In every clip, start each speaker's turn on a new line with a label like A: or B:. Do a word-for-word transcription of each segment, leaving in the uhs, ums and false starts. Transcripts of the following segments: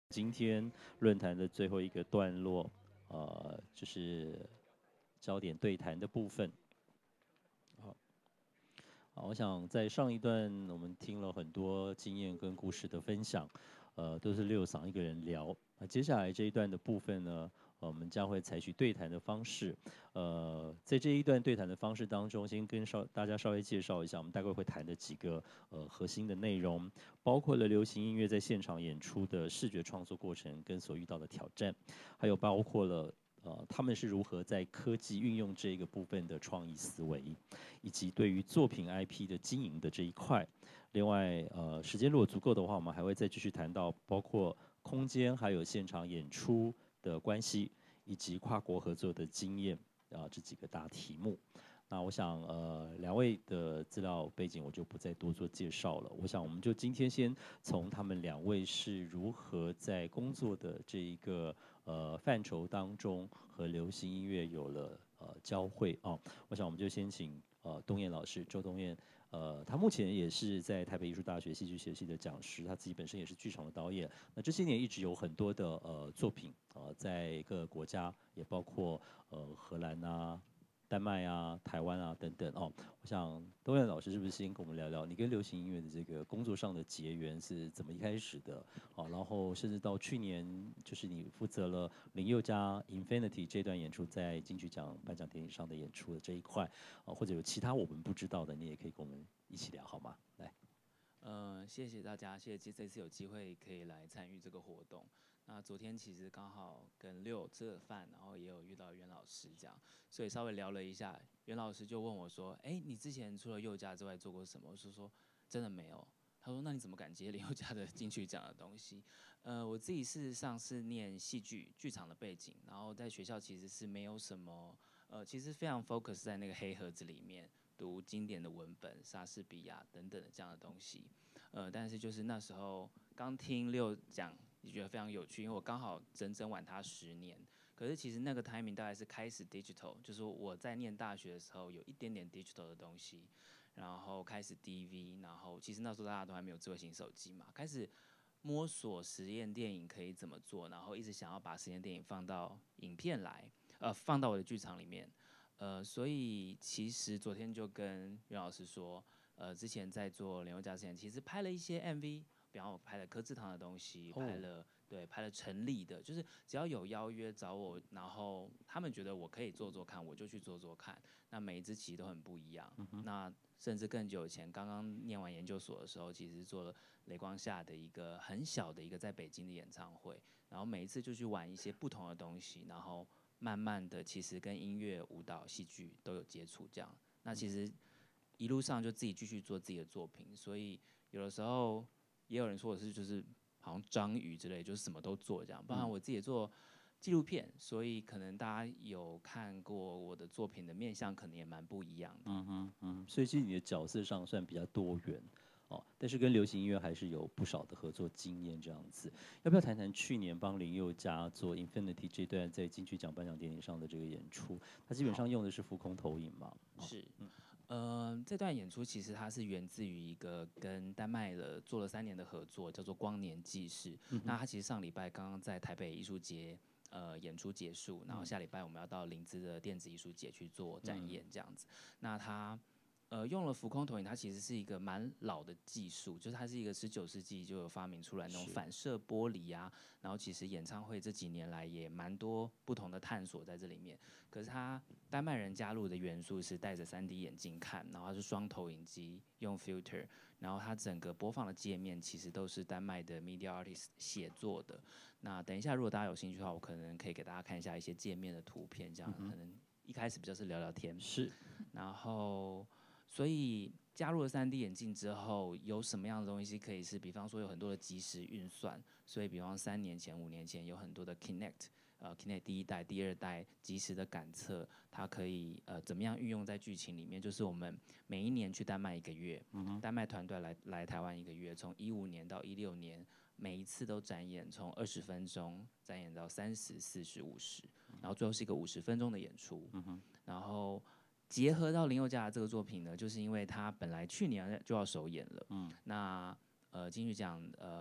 A: 今天论坛的最后一个段落，呃，就是焦点对谈的部分。好，好，我想在上一段我们听了很多经验跟故事的分享，呃，都是六嗓一个人聊。那接下来这一段的部分呢，呃我们将会采取对谈的方式。呃，在这一段对谈的方式当中，先跟稍大家稍微介绍一下，我们大概会谈的几个呃核心的内容，包括了流行音乐在现场演出的视觉创作过程跟所遇到的挑战，还有包括了呃他们是如何在科技运用这个部分的创意思维，以及对于作品 I P 的经营的这一块。另外，呃，时间如果足够的话，我们还会再继续谈到包括空间还有现场演出的关系，以及跨国合作的经验啊、这几个大题目。那我想，呃，两位的资料背景我就不再多做介绍了。我想，我们就今天先从他们两位是如何在工作的这一个呃范畴当中和流行音乐有了呃交汇啊。我想，我们就先请呃东彦老师，周东彦。呃，他目前也是在台北艺术大学戏剧学系的讲师，他自己本身也是剧场的导演。那这些年一直有很多的呃作品，呃，在各个国家，也包括呃荷兰啊、丹麦啊、台湾啊等等哦。我想东彦老师是不是先跟我们聊聊你跟流行音乐的这个工作上的结缘是怎么一开始的？好，然后甚至到去年，就是你负责了林宥嘉 Infinity 这段演出在金曲奖颁奖典礼上的演出的这一块，啊，或者有其他我们不知道的，你也可以跟我们一起聊，好吗？来。
B: 呃，谢谢大家，谢谢这次有机会可以来参与这个活动。那昨天其实刚好跟六吃了饭，然后也有遇到袁老师这样，所以稍微聊了一下。袁老师就问我说：“哎，你之前除了宥嘉之外做过什么？”我就说：“真的没有。”他说：“那你怎么敢接林宥嘉的金曲奖的东西？”呃，我自己事实上是念戏剧剧场的背景，然后在学校其实是没有什么，呃，其实非常 focus 在那个黑盒子里面。读经典的文本、莎士比亚等等的这样的东西，呃，但是就是那时候刚听六讲，也觉得非常有趣，因为我刚好整整晚他十年。可是其实那个 timing 大概是开始 digital，就是我在念大学的时候有一点点 digital 的东西，然后开始 D V，然后其实那时候大家都还没有智慧型手机嘛，开始摸索实验电影可以怎么做，然后一直想要把实验电影放到影片来，呃，放到我的剧场里面。呃，所以其实昨天就跟袁老师说，呃，之前在做联络家之前，其实拍了一些 M V，比方我拍了柯志堂的东西，拍
A: 哦，
B: 了对，拍了陈立的，就是只要有邀约找我，然后他们觉得我可以做做看，我就去做做看。那每一支其实都很不一样。
A: 嗯哼，
B: 那甚至更久以前，刚刚念完研究所的时候，其实做了雷光下的一个很小的一个在北京的演唱会，然后每一次就去玩一些不同的东西，然后慢慢的其实跟音乐、舞蹈、戏剧都有接触，这样。那其实一路上就自己继续做自己的作品，所以有的时候也有人说我是就是好像章鱼之类，就是什么都做这样。包含
A: 嗯
B: 我自己也做纪录片，所以可能大家有看过我的作品的面向，可能也蛮不一样的。
A: 嗯哼嗯哼，所以其实你的角色上算比较多元哦，但是跟流行音乐还是有不少的合作经验这样子。要不要谈谈去年帮林宥嘉做 Infinity 这段在金曲奖颁奖典礼上的这个演出？他基本上
B: 好，
A: 用的是浮空投影嘛？哦，
B: 是。呃，这段演出其实它是源自于一个跟丹麦的做了三年的合作，叫做《光年纪事》。
A: 嗯哼，
B: 那它其实上礼拜刚刚在台北艺术节呃演出结束，然后
A: 嗯
B: 下礼拜我们要到林兹的电子艺术节去做展
A: 嗯
B: 演这样子。那它呃用了浮空投影，它其实是一个蛮老的技术，就是它是一个十九世纪就有发明出来那种
A: 是，
B: 反射玻璃啊。然后其实演唱会这几年来也蛮多不同的探索在这里面。可是它丹麦人加入的元素是戴着 三 D 眼镜看，然后它是双投影机用 filter，然后它整个播放的界面其实都是丹麦的 media artist 写作的。那等一下如果大家有兴趣的话，我可能可以给大家看一下一些界面的图片，这样
A: 嗯哼，
B: 可能一开始比较是聊聊天，
A: 是，
B: 然后所以加入了 三 D 眼镜之后，有什么样的东西可以是，比方说有很多的即时运算，所以比方三年前、五年前有很多的 Kinect，呃，Kinect 第一代、第二代即时的感测，它可以呃怎么样运用在剧情里面？就是我们每一年去丹麦一个月，
A: 嗯哼，
B: 丹麦团队来来台湾一个月，从一五年到一六年，每一次都展演，从二十分钟展演到三十、四十、五十，然后最后是一个五十分钟的演出，
A: 嗯哼，
B: 然后结合到林宥嘉的这个作品呢，就是因为他本来去年就要首演了，
A: 嗯
B: 那呃金曲奖呃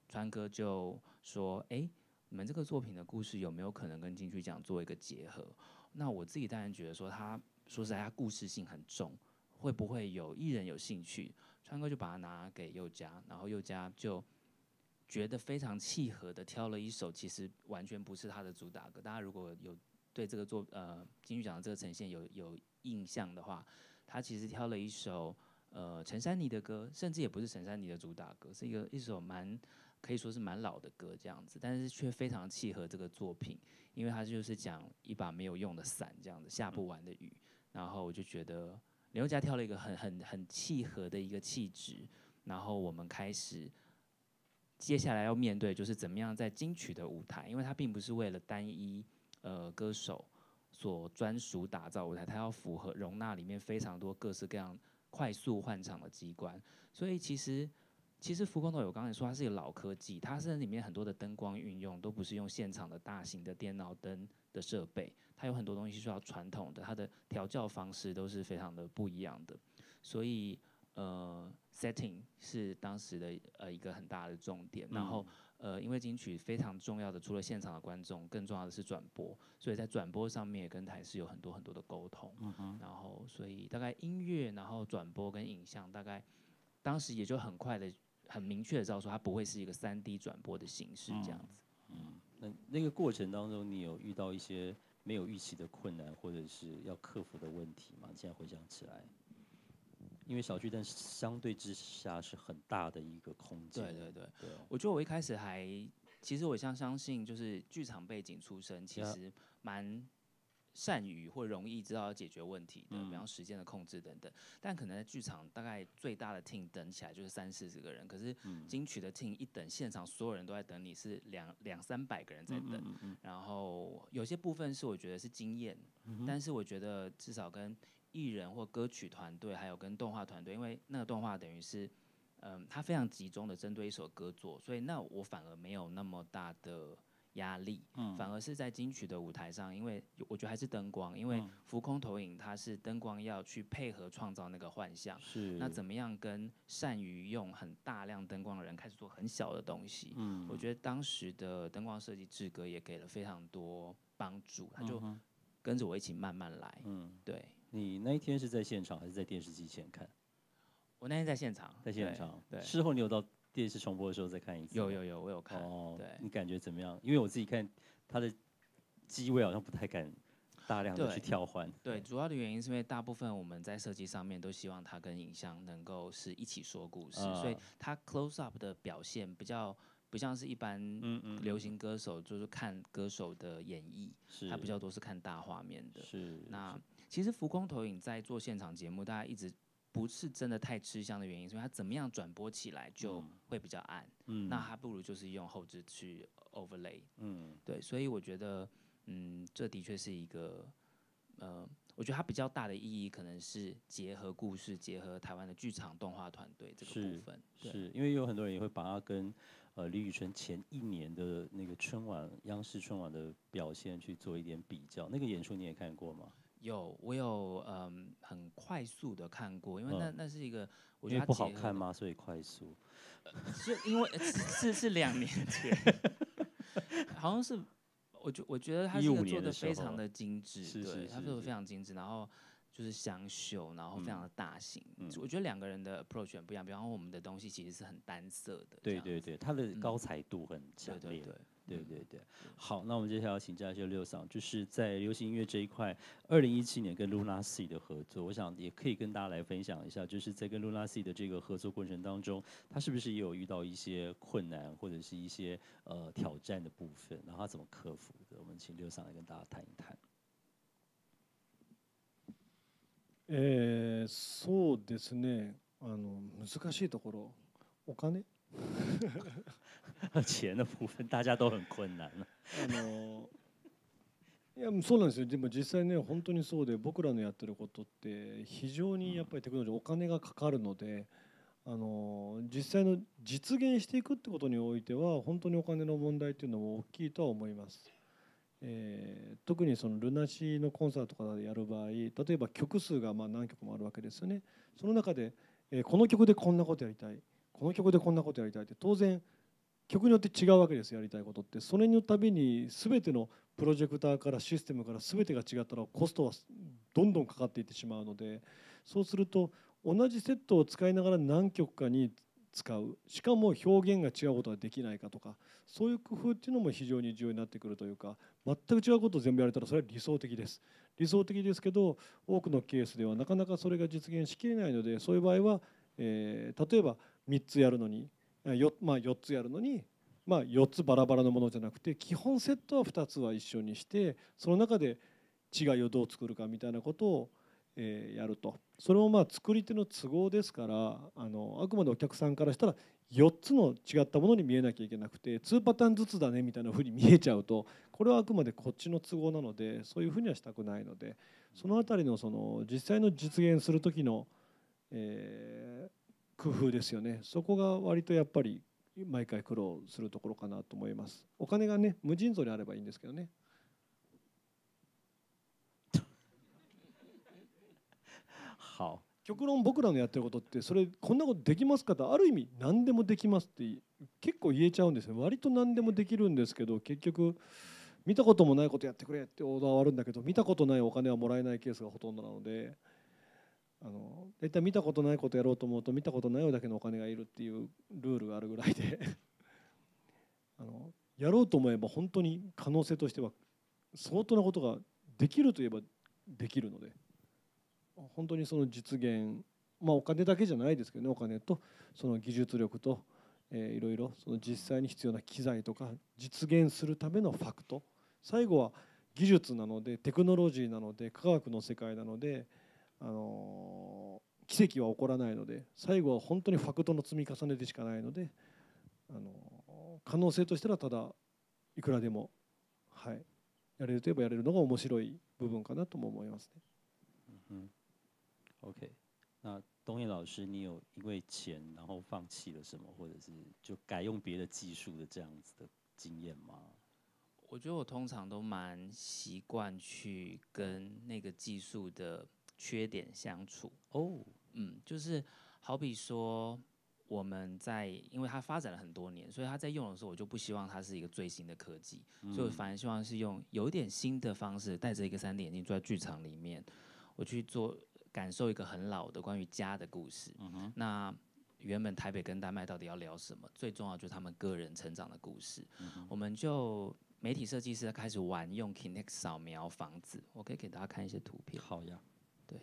B: 川哥就说：“哎，你们这个作品的故事有没有可能跟金曲奖做一个结合？”那我自己当然觉得说，他说实在，他故事性很重，会不会有艺人有兴趣？川哥就把它拿给宥嘉，然后宥嘉就觉得非常契合的挑了一首，其实完全不是他的主打歌。大家如果有对这个作呃金曲奖的这个呈现有有印象的话，他其实挑了一首呃陈珊妮的歌，甚至也不是陈珊妮的主打歌，是一个一首蛮可以说是蛮老的歌这样子，但是却非常契合这个作品，因为他就是讲一把没有用的伞这样子，下不完的雨。然后我就觉得林宥嘉挑了一个很很很契合的一个气质，然后我们开始接下来要面对就是怎么样在金曲的舞台，因为它并不是为了单一呃歌手所专属打造舞台，它要符合容纳里面非常多各式各样快速换场的机关，所以其实。其实浮空投影我刚才说它是一个老科技，它是里面很多的灯光运用都不是用现场的大型的电脑灯的设备，它有很多东西是要传统的，它的调教方式都是非常的不一样的，所以呃 setting 是当时的呃一个很大的重点，然后呃因为金曲非常重要的，除了现场的观众，更重要的是转播，所以在转播上面也跟台视有很多很多的沟通，嗯、然后所以大概音乐，然后转播跟影像，大概当时也就很快的。很明确的知道说，它不会是一个三 D 转播的形式这样子。
A: 嗯，嗯那那个过程当中，你有遇到一些没有预期的困难，或者是要克服的问题吗？现在回想起来，因为小巨蛋相对之下是很大的一个空间。
B: 对对对，对我觉得我一开始还，其实我相相信，就是剧场背景出身，其实蛮。善于或容易知道要解决问题的，比方时间的控制等等。但可能在剧场大概最大的 team 等起来就是三四十个人，可是金曲的 team 一等，现场所有人都在等你，是两两三百个人在等。嗯嗯嗯然后有些部分是我觉得是经验，嗯、但是我觉得至少跟艺人或歌曲团队，还有跟动画团队，因为那个动画等于是，嗯，它非常集中的针对一首歌做，所以那我反而没有那么大的。压力，反而是在金曲的舞台上，因为我觉得还是灯光，因为浮空投影它是灯光要去配合创造那个幻象，
A: 是
B: 那怎么样跟善于用很大量灯光的人开始做很小的东西？嗯，我觉得当时的灯光设计志哥也给了非常多帮助，他就跟着我一起慢慢来。嗯，对。
A: 你那一天是在现场还是在电视机前看？
B: 我那天在现场，
A: 在现场。
B: 对，
A: 事后你有到电视重播的时候再看一次？
B: 有有有，我有看。哦，对，
A: 你感觉怎么样？因为我自己看他的机位好像不太敢大量的去跳换。
B: 对，主要的原因是因为大部分我们在设计上面都希望它跟影像能够是一起说故事，嗯、所以它 close up 的表现比较不像是一般流行歌手，就是看歌手的演绎，它比较多是看大画面的。
A: 是。
B: 那其实浮空投影在做现场节目，大家一直。不是真的太吃香的原因，所以它怎么样转播起来就会比较暗。嗯，那还不如就是用后置去 overlay。嗯，对，所以我觉得，嗯，这的确是一个，呃，我觉得它比较大的意义可能是结合故事，结合台湾的剧场动画团队这个部分。
A: 是，是因为有很多人也会把它跟呃李宇春前一年的那个春晚央视春晚的表现去做一点比较。那个演出你也看过吗？
B: 有，我有嗯很快速的看过，因为那、嗯、那是一个我觉得它
A: 不好看吗？所以快速，
B: 呃、是因为是是两年前，好像是我觉我觉得它这个做的非常的精致，对，它做的非常精致，然后就是香秀，然后非常的大型。嗯、我觉得两个人的 approach 很不一样，比方说我们的东西其实是很单色的，
A: 对对对，它的高彩度很强烈。嗯、对对对。对对对，好，那我们接下来要请教一下六桑，就是在流行音乐这一块，二零一七年跟 LUNA-SEA 的合作，我想也可以跟大家来分享一下，就是在跟 LUNA-SEA 的这个合作过程当中，他是不是也有遇到一些困难或者是一些呃挑战的部分，然后他怎么克服的？我们请六桑来跟大家谈一谈。
C: えー、そうですね。あの難しいところ、お金。
A: 钱的部分大家都很困難
C: あのいやそうなんですよ。でも実際ね本当にそうで、僕らのやってることって非常にやっぱりテクノロジーお金がかかるので、あの実際の実現していくってことにおいては本当にお金の問題っていうのも大きいとは思います。えー、特にそのルナシーのコンサートとかでやる場合、例えば曲数がまあ何曲もあるわけですよね。その中で、えー、この曲でこんなことやりたい、この曲でこんなことやりたいって当然曲によって違うわけですやりたいことって。それのたびに全てのプロジェクターからシステムから全てが違ったらコストはどんどんかかっていってしまうので、そうすると同じセットを使いながら何曲かに使う、しかも表現が違うことができないかとか、そういう工夫っていうのも非常に重要になってくるというか、全く違うことを全部やれたらそれは理想的です。理想的ですけど、多くのケースではなかなかそれが実現しきれないので、そういう場合は、えー、例えばみっつやるのによ、まあ、よっつやるのに、まあ、よっつバラバラのものじゃなくて、基本セットはふたつは一緒にして、その中で違いをどう作るかみたいなことをえーやると。それもまあ作り手の都合ですから、あのあくまでお客さんからしたらよっつの違ったものに見えなきゃいけなくて、にパターンずつだねみたいなふうに見えちゃうと、これはあくまでこっちの都合なので、そういうふうにはしたくないので、そのあたりのその実際の実現する時の、えー工夫ですよね。そこが割とやっぱり毎回苦労するところかなと思います。お金がね無尽蔵にあればいいんですけどね。
A: 好，
C: 極論僕らのやってることってそれこんなことできますかと、ある意味何でもできますって結構言えちゃうんですよ。割と何でもできるんですけど、結局見たこともないことやってくれってオーダーはあるんだけど、見たことないお金はもらえないケースがほとんどなので、あの大体見たことないことやろうと思うと見たことないだけのお金がいるっていうルールがあるぐらいであのやろうと思えば本当に可能性としては相当なことができるといえばできるので、本当にその実現、まあお金だけじゃないですけどね、お金とその技術力と、えー、いろいろその実際に必要な機材とか実現するためのファクト、最後は技術なのでテクノロジーなので科学の世界なので、あのー奇跡は起こらないので、最後は本当にファクトの積み重ねでしかないので、あのー可能性としてはただいくらでも、はい、やれるといえばやれるのが面白い部分かなとも思いますね。
A: 嗯，OK，那东彦老师，你有因为钱然后放弃了什么，或者是就改用别的技术的这样子的经验吗？
B: 我觉得我通常都蛮习惯去跟那个技术的缺点相处。
A: 哦，
B: 嗯，就是好比说我们在，因为它发展了很多年，所以它在用的时候，我就不希望它是一个最新的科技，
A: 嗯
B: 所以我反而希望是用有一点新的方式，戴着一个三 D 眼镜坐在剧场里面，我去做感受一个很老的关于家的故事。
A: 嗯哼，
B: 那原本台北跟丹麦到底要聊什么？最重要就是他们个人成长的故事。
A: 嗯
B: 我们就媒体设计师开始玩用 Kinect 扫描房子，我可以给大家看一些图片。
A: 好呀，
B: 对，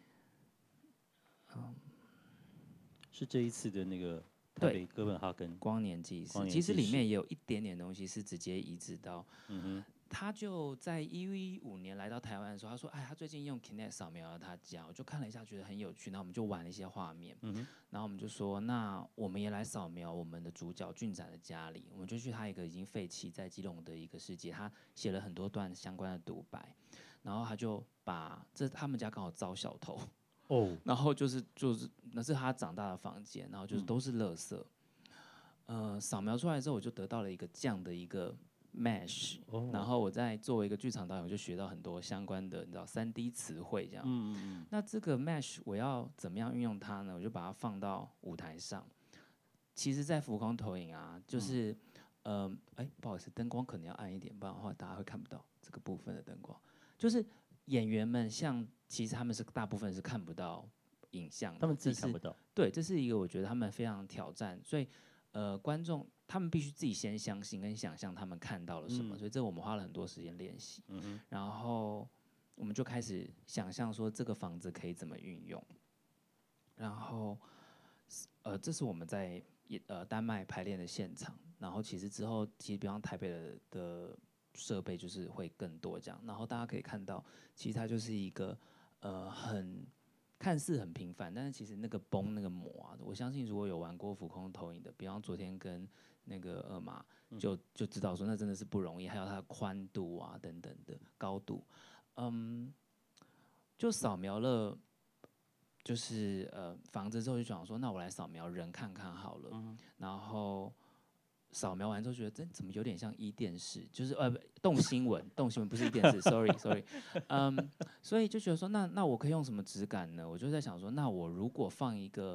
B: 嗯，
A: 是这一次的那个台北哥本哈根，
B: 光年纪事，
A: 光年
B: 其实
A: 纪事
B: 里面也有一点点东西是直接移植到。
A: 嗯哼，
B: 他就在一五年来到台湾的时候，他说：“哎，他最近用 Kinect 扫描了他家。”我就看了一下，觉得很有趣，然后我们就玩了一些画面。
A: 嗯哼，
B: 然后我们就说，那我们也来扫描我们的主角俊展的家里。我们就去他一个已经废弃在基隆的一个世界，他写了很多段相关的独白，然后他就把这他们家刚好遭小偷，
A: 哦，
B: 然后就是就是那是他长大的房间，然后就是
A: 嗯
B: 都是垃圾。呃，扫描出来之后，我就得到了一个这样的一个 mesh，、
A: 哦
B: 然后我在作为一个剧场导演，我就学到很多相关的你知道三 D 词汇这样。
A: 嗯嗯嗯，
B: 那这个 mesh 我要怎么样运用它呢？我就把它放到舞台上。其实，在浮空投影啊，就是，嗯，哎、呃，不好意思，灯光可能要暗一点，不然的话大家会看不到这个部分的灯光。就是演员们像，其实他们是大部分是看不到影像的，
A: 他们自己
B: 这是
A: 看不到，
B: 对，这是一个我觉得他们非常挑战，所以呃，观众他们必须自己先相信跟想象他们看到了什么，
A: 嗯
B: 所以这我们花了很多时间练习。
A: 嗯哼，
B: 然后我们就开始想象说这个房子可以怎么运用，然后呃，这是我们在呃丹麦排练的现场，然后其实之后其实比方台北的的设备就是会更多这样，然后大家可以看到，其实它就是一个呃很看似很平凡，但是其实那个崩那个膜啊，我相信如果有玩过浮空投影的，比方昨天跟那个二马就就知道说那真的是不容易，还有它的宽度啊等等的高度，嗯，就扫描了。就是呃房子之后就想说，那我来扫描人看看好了，
A: 嗯
B: 然后扫描完之后觉得这怎么有点像一电视，就是呃动新闻，动新闻不是一电视，sorry sorry， 嗯，所以就觉得说那那我可以用什么质感呢？我就在想说，那我如果放一个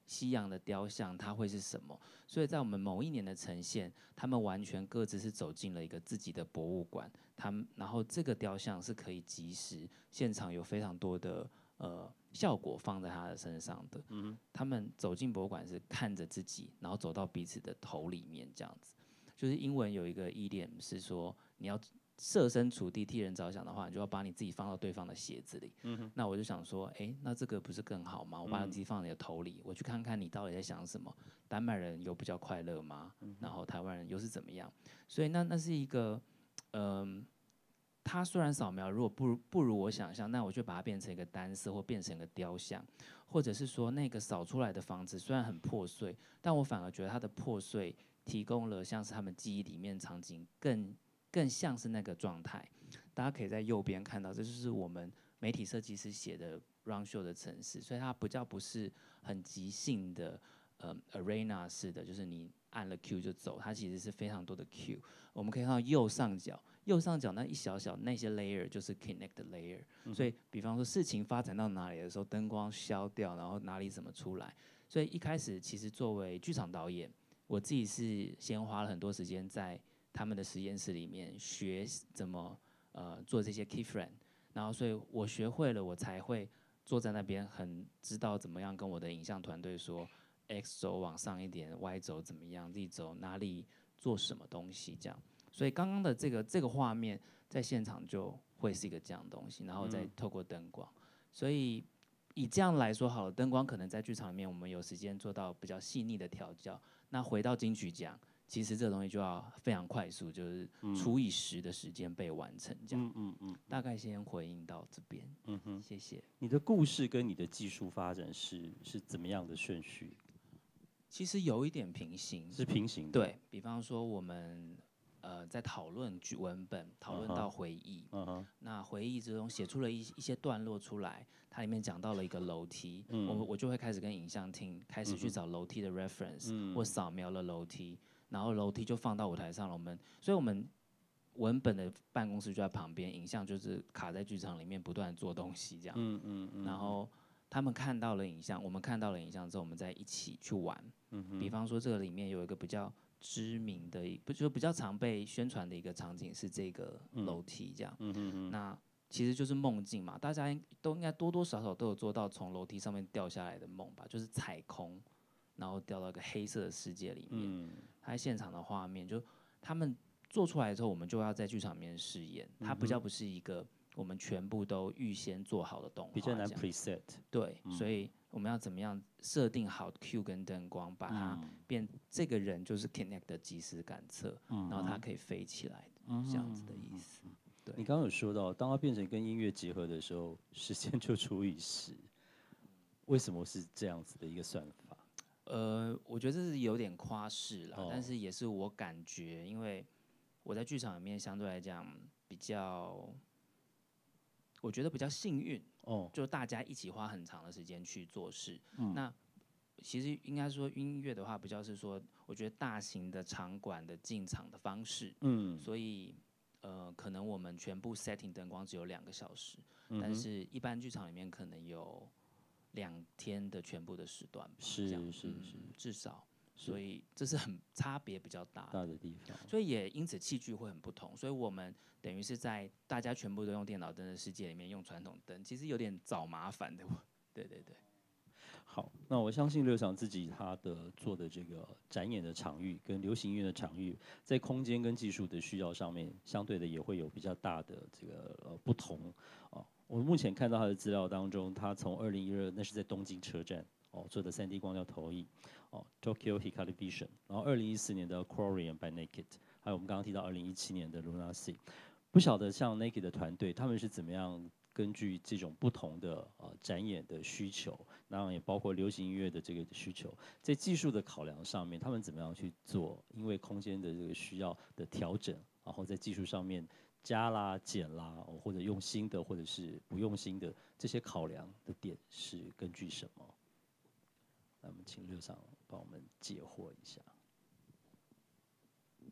B: 西洋的雕像它会是什么。所以在我们某一年的呈现，他们完全各自是走进了一个自己的博物馆，他们然后这个雕像是可以即时现场有非常多的呃效果放在他的身上的。嗯，他们走进博物馆是看着自己，然后走到彼此的头里面这样子。就是英文有一个 idiom 是说，你要设身处地替人着想的话，你就要把你自己放到对方的鞋子里。嗯、那我就想说，哎、欸，那这个不是更好吗？我把自己放在你的头里，我去看看你到底在想什么。丹麦人有比较快乐吗？然后台湾人又是怎么样？所以那那是一个，嗯、呃，它虽然扫描如果不如不如我想象，那我就把它变成一个单色或变成一个雕像，或者是说那个扫出来的房子虽然很破碎，但我反而觉得它的破碎提供了像是他们记忆里面场景更更像是那个状态。大家可以在右边看到，这就是我们媒体设计师写的 Run Show 的程式，所以它比较不是很即兴的，呃 arena 式的，就是你按了 Q 就走，它其实是非常多的 Q。我们可以看到右上角，右上角那一小小那些 layer 就是 connect layer，、嗯、所以比方说事情发展到哪里的时候，灯光消掉，然后哪里怎么出来。所以一开始其实作为剧场导演，我自己是先花了很多时间在他们的实验室里面学怎么呃做这些 key frame， 然后所以我学会了，我才会坐在那边很知道怎么样跟我的影像团队说 X 轴往上一点 ，Y 轴怎么样 ，Z 轴哪里做什么东西这样。所以刚刚的这个这个画面在现场就会是一个这样的东西，然后再透过灯光，所以以这样来说好了，灯光可能在剧场里面我们有时间做到比较细腻的调教。那回到金曲奖，其实这个东西就要非常快速，就是除以十的时间被完成这样。嗯嗯嗯。大概先回应到这边。嗯哼，谢谢。
A: 你的故事跟你的技术发展是是怎么样的顺序？
B: 其实有一点平行。
A: 是平行的。
B: 对，比方说我们呃在讨论剧文本，讨论到回忆。嗯哼。那回忆之中写出了一一些段落出来，它里面讲到了一个楼梯，嗯、我我就会开始跟影像厅开始去找楼梯的 reference，、嗯、或扫描了楼梯，然后楼梯就放到舞台上了。我们，所以我们文本的办公室就在旁边，影像就是卡在剧场里面不断做东西这样。嗯嗯嗯。然后他们看到了影像，我们看到了影像之后，我们再一起去玩。嗯、比方说这个里面有一个比较知名的，不就比较常被宣传的一个场景是这个楼梯这样。嗯嗯嗯。那其实就是梦境嘛，大家都应该多多少少都有做到从楼梯上面掉下来的梦吧，就是踩空，然后掉到一个黑色的世界里面。嗯。它现场的画面，就他们做出来之后，我们就要在剧场里面试验。它比较不是一个我们全部都预先做好的动画，
A: 比较难 preset。
B: 对，嗯、所以我们要怎么样设定好 Q 跟灯光，把它变、嗯、这个人就是 Connect 的即时感测，嗯、然后它可以飞起来，嗯、这样子的意思。嗯、对。
A: 你刚刚有说到，当它变成跟音乐结合的时候，时间就除以十。为什么是这样子的一个算法？
B: 呃，我觉得这是有点夸饰啦，哦、但是也是我感觉，因为我在剧场里面相对来讲比较，我觉得比较幸运哦，就大家一起花很长的时间去做事。嗯、那其实应该说音乐的话，比较是说，我觉得大型的场馆的进场的方式，嗯，所以呃，可能我们全部 setting 灯光只有两个小时，嗯、但是一般剧场里面可能有两天的全部的时段吧，
A: 是是是、
B: 嗯，至少，所以这是很差别比较大的
A: 大的地方，
B: 所以也因此器具会很不同，所以我们等于是在大家全部都用电脑灯的世界里面用传统灯，其实有点找麻烦的，对对对。
A: 好，那我相信六场自己他的做的这个展演的场域跟流行音乐的场域，在空间跟技术的需要上面，相对的也会有比较大的这个呃不同哦。我目前看到他的资料当中，他从二零一二那是在东京车站哦做的三 D 光雕投影哦 Tokyo Hikari Vision， 然后二零一四年的 Aquarium by Naked， 还有我们刚刚提到二零一七年的 Luna Sea， 不晓得像 Naked 的团队他们是怎么样根据这种不同的呃展演的需求，当然也包括流行音乐的这个需求，在技术的考量上面，他们怎么样去做？因为空间的这个需要的调整，然后在技术上面加啦、减啦，或者用新的，或者是不用新的，这些考量的点是根据什么？那我们请六上帮我们解惑一下。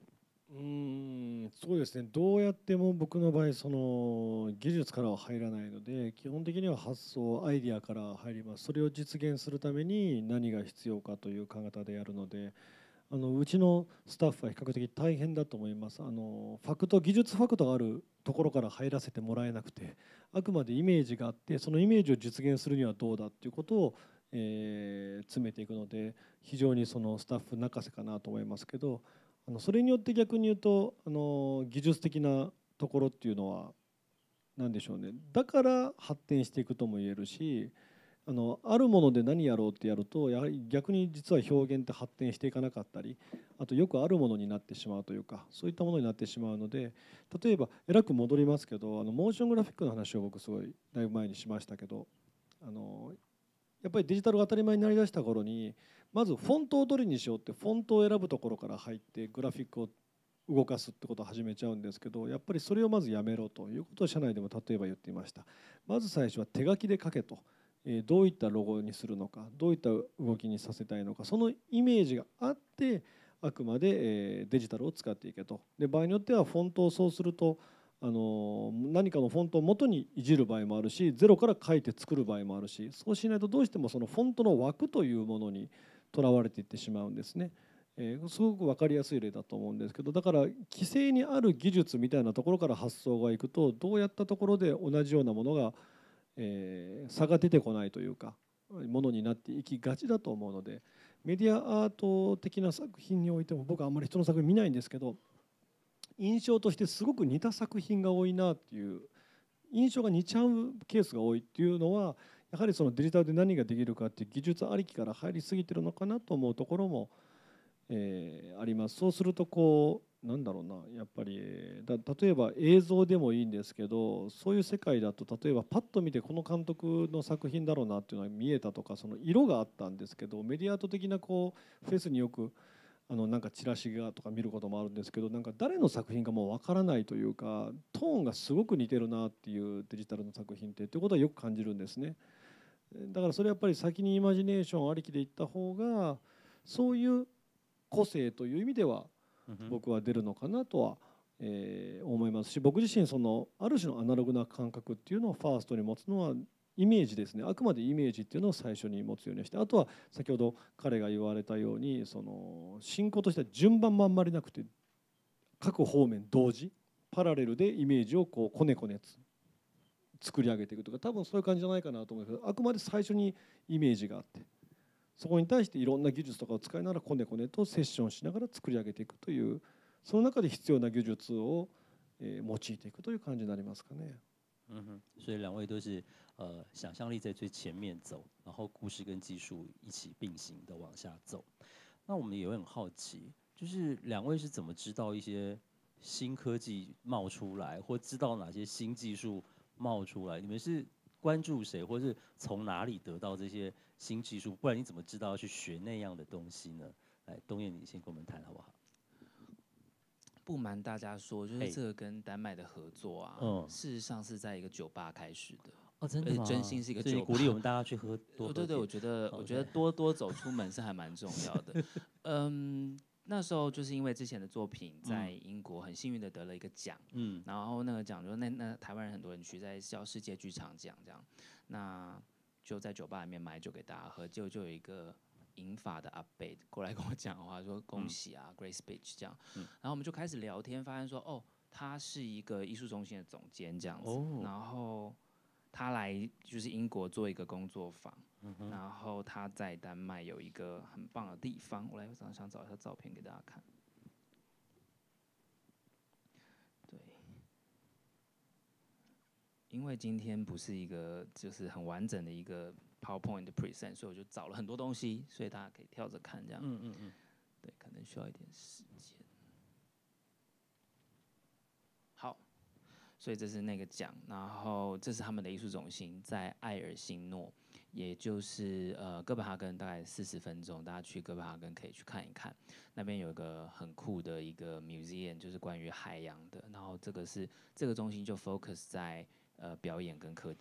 C: うーん、そうですね。どうやっても僕の場合、その技術からは入らないので、基本的には発想、アイディアから入ります。それを実現するために何が必要かという考え方でやるので、あのうちのスタッフは比較的大変だと思います。あのファクト、技術ファクトがあるところから入らせてもらえなくて、あくまでイメージがあって、そのイメージを実現するにはどうだっていうことを、えー詰めていくので、非常にそのスタッフ泣かせかなと思いますけど、あのそれによって逆に言うと、あの技術的なところっていうのは何でしょうね。だから発展していくとも言えるし、あのあるもので何やろうってやるとやはり逆に実は表現って発展していかなかったり、あとよくあるものになってしまうというか、そういったものになってしまうので、例えばえらく戻りますけど、あのモーショングラフィックの話を僕すごいだいぶ前にしましたけど、あのやっぱりデジタルが当たり前になりだした頃に、まずフォントをどれにしようってフォントを選ぶところから入ってグラフィックを動かすってことを始めちゃうんですけど、やっぱりそれをまずやめろということを社内でも例えば言っていました。まず最初は手書きで書けと、えーどういったロゴにするのか、どういった動きにさせたいのか、そのイメージがあってあくまでえーデジタルを使っていけと。で場合によってはフォントをそうすると、あの何かのフォントを元にいじる場合もあるし、ゼロから書いて作る場合もあるし、そうしないとどうしてもそのフォントの枠というものにとらわれていってしまうんですね。えーすごく分かりやすい例だと思うんですけど、だから規制にある技術みたいなところから発想がいくと、どうやったところで同じようなものが、えー差が出てこないというかものになっていきがちだと思うので、メディアアート的な作品においても僕はあんまり人の作品見ないんですけど、印象としてすごく似た作品が多いなっていう、印象が似ちゃうケースが多いっていうのは、やはりそのデジタルで何ができるかっていう技術ありきから入りすぎてるのかなと思うところも、えーあります。そうするとこうなんだろうな、やっぱりえーだ例えば映像でもいいんですけど、そういう世界だと例えばパッと見てこの監督の作品だろうなっていうのが見えたとか、その色があったんですけど、メディアアート的なこうフェスによくあのなんかチラシがとか見ることもあるんですけど、なんか誰の作品かもうわからないというか、トーンがすごく似てるなっていうデジタルの作品ってっていうことはよく感じるんですね。だからそれやっぱり先にイマジネーションありきでいった方が、そういう個性という意味では
A: 嗯哼，
C: 僕は出るのかなとは、えー思いますし、僕自身そのある種のアナログな感覚っていうのをファーストに持つのはイメージですね。あくまでイメージっていうのを最初に持つようにして、あとは先ほど彼が言われたように、その進行としては順番もあんまりなくて、各方面同時パラレルでイメージをこうこねこねつ作り上げていくとか、多分そういう感じじゃないかなと思うんですけど、あくまで最初にイメージがあって、そこに対していろんな技術とかを使いながらこねこねとセッションしながら作り上げていくという、その中で必要な技術をえー用いていくという感じになりますかね。
A: 嗯哼，所以两位都是呃想象力在最前面走，然后故事跟技术一起并行的往下走。那我们也很好奇，就是两位是怎么知道一些新科技冒出来，或知道哪些新技术冒出来？你们是关注谁，或是从哪里得到这些新技术？不然你怎么知道要去学那样的东西呢？来，东燕，你先跟我们谈好不好？
B: 不瞒大家说，就
A: 哎
B: 是这个跟丹麦的合作啊，
A: 嗯
B: 事实上是在一个酒吧开始的。
A: 哦，真的吗？
B: 而且真心是一个
A: 所以你
B: 酒吧
A: 鼓励我们大家去喝多喝
B: 哦，对对，
A: 点
B: 我觉得，我觉得
A: OK
B: 多多走出门是还蛮重要的。嗯，那时候就是因为之前的作品在英国很幸运的得了一个奖，
A: 嗯
B: 然后那个奖就是那那台湾人很多人去，在叫世界剧场奖这样，那就在酒吧里面买酒给大家喝，结果就有一个银发的阿伯过来跟我讲话，说恭喜啊、g r a c e Beach 这样，
A: 嗯
B: 然后我们就开始聊天，发现说哦，他是一个艺术中心的总监这样子，
A: 哦
B: 然后他来就是英国做一个工作坊。
A: 嗯哼
B: 然后他在丹麦有一个很棒的地方，我来想想找一下照片给大家看。对，因为今天不是一个就是很完整的一个 PowerPoint 的 present，所以我就找了很多东西，所以大家可以跳着看这样。
A: 嗯嗯嗯，
B: 对，可能需要一点时间。好，所以这是那个奖，然后这是他们的艺术中心在艾尔辛诺，也就是呃哥本哈根大概四十分钟，大家去哥本哈根可以去看一看，那边有一个很酷的一个 museum，就是关于海洋的，然后这个是这个中心就 focus 在呃表演跟科技，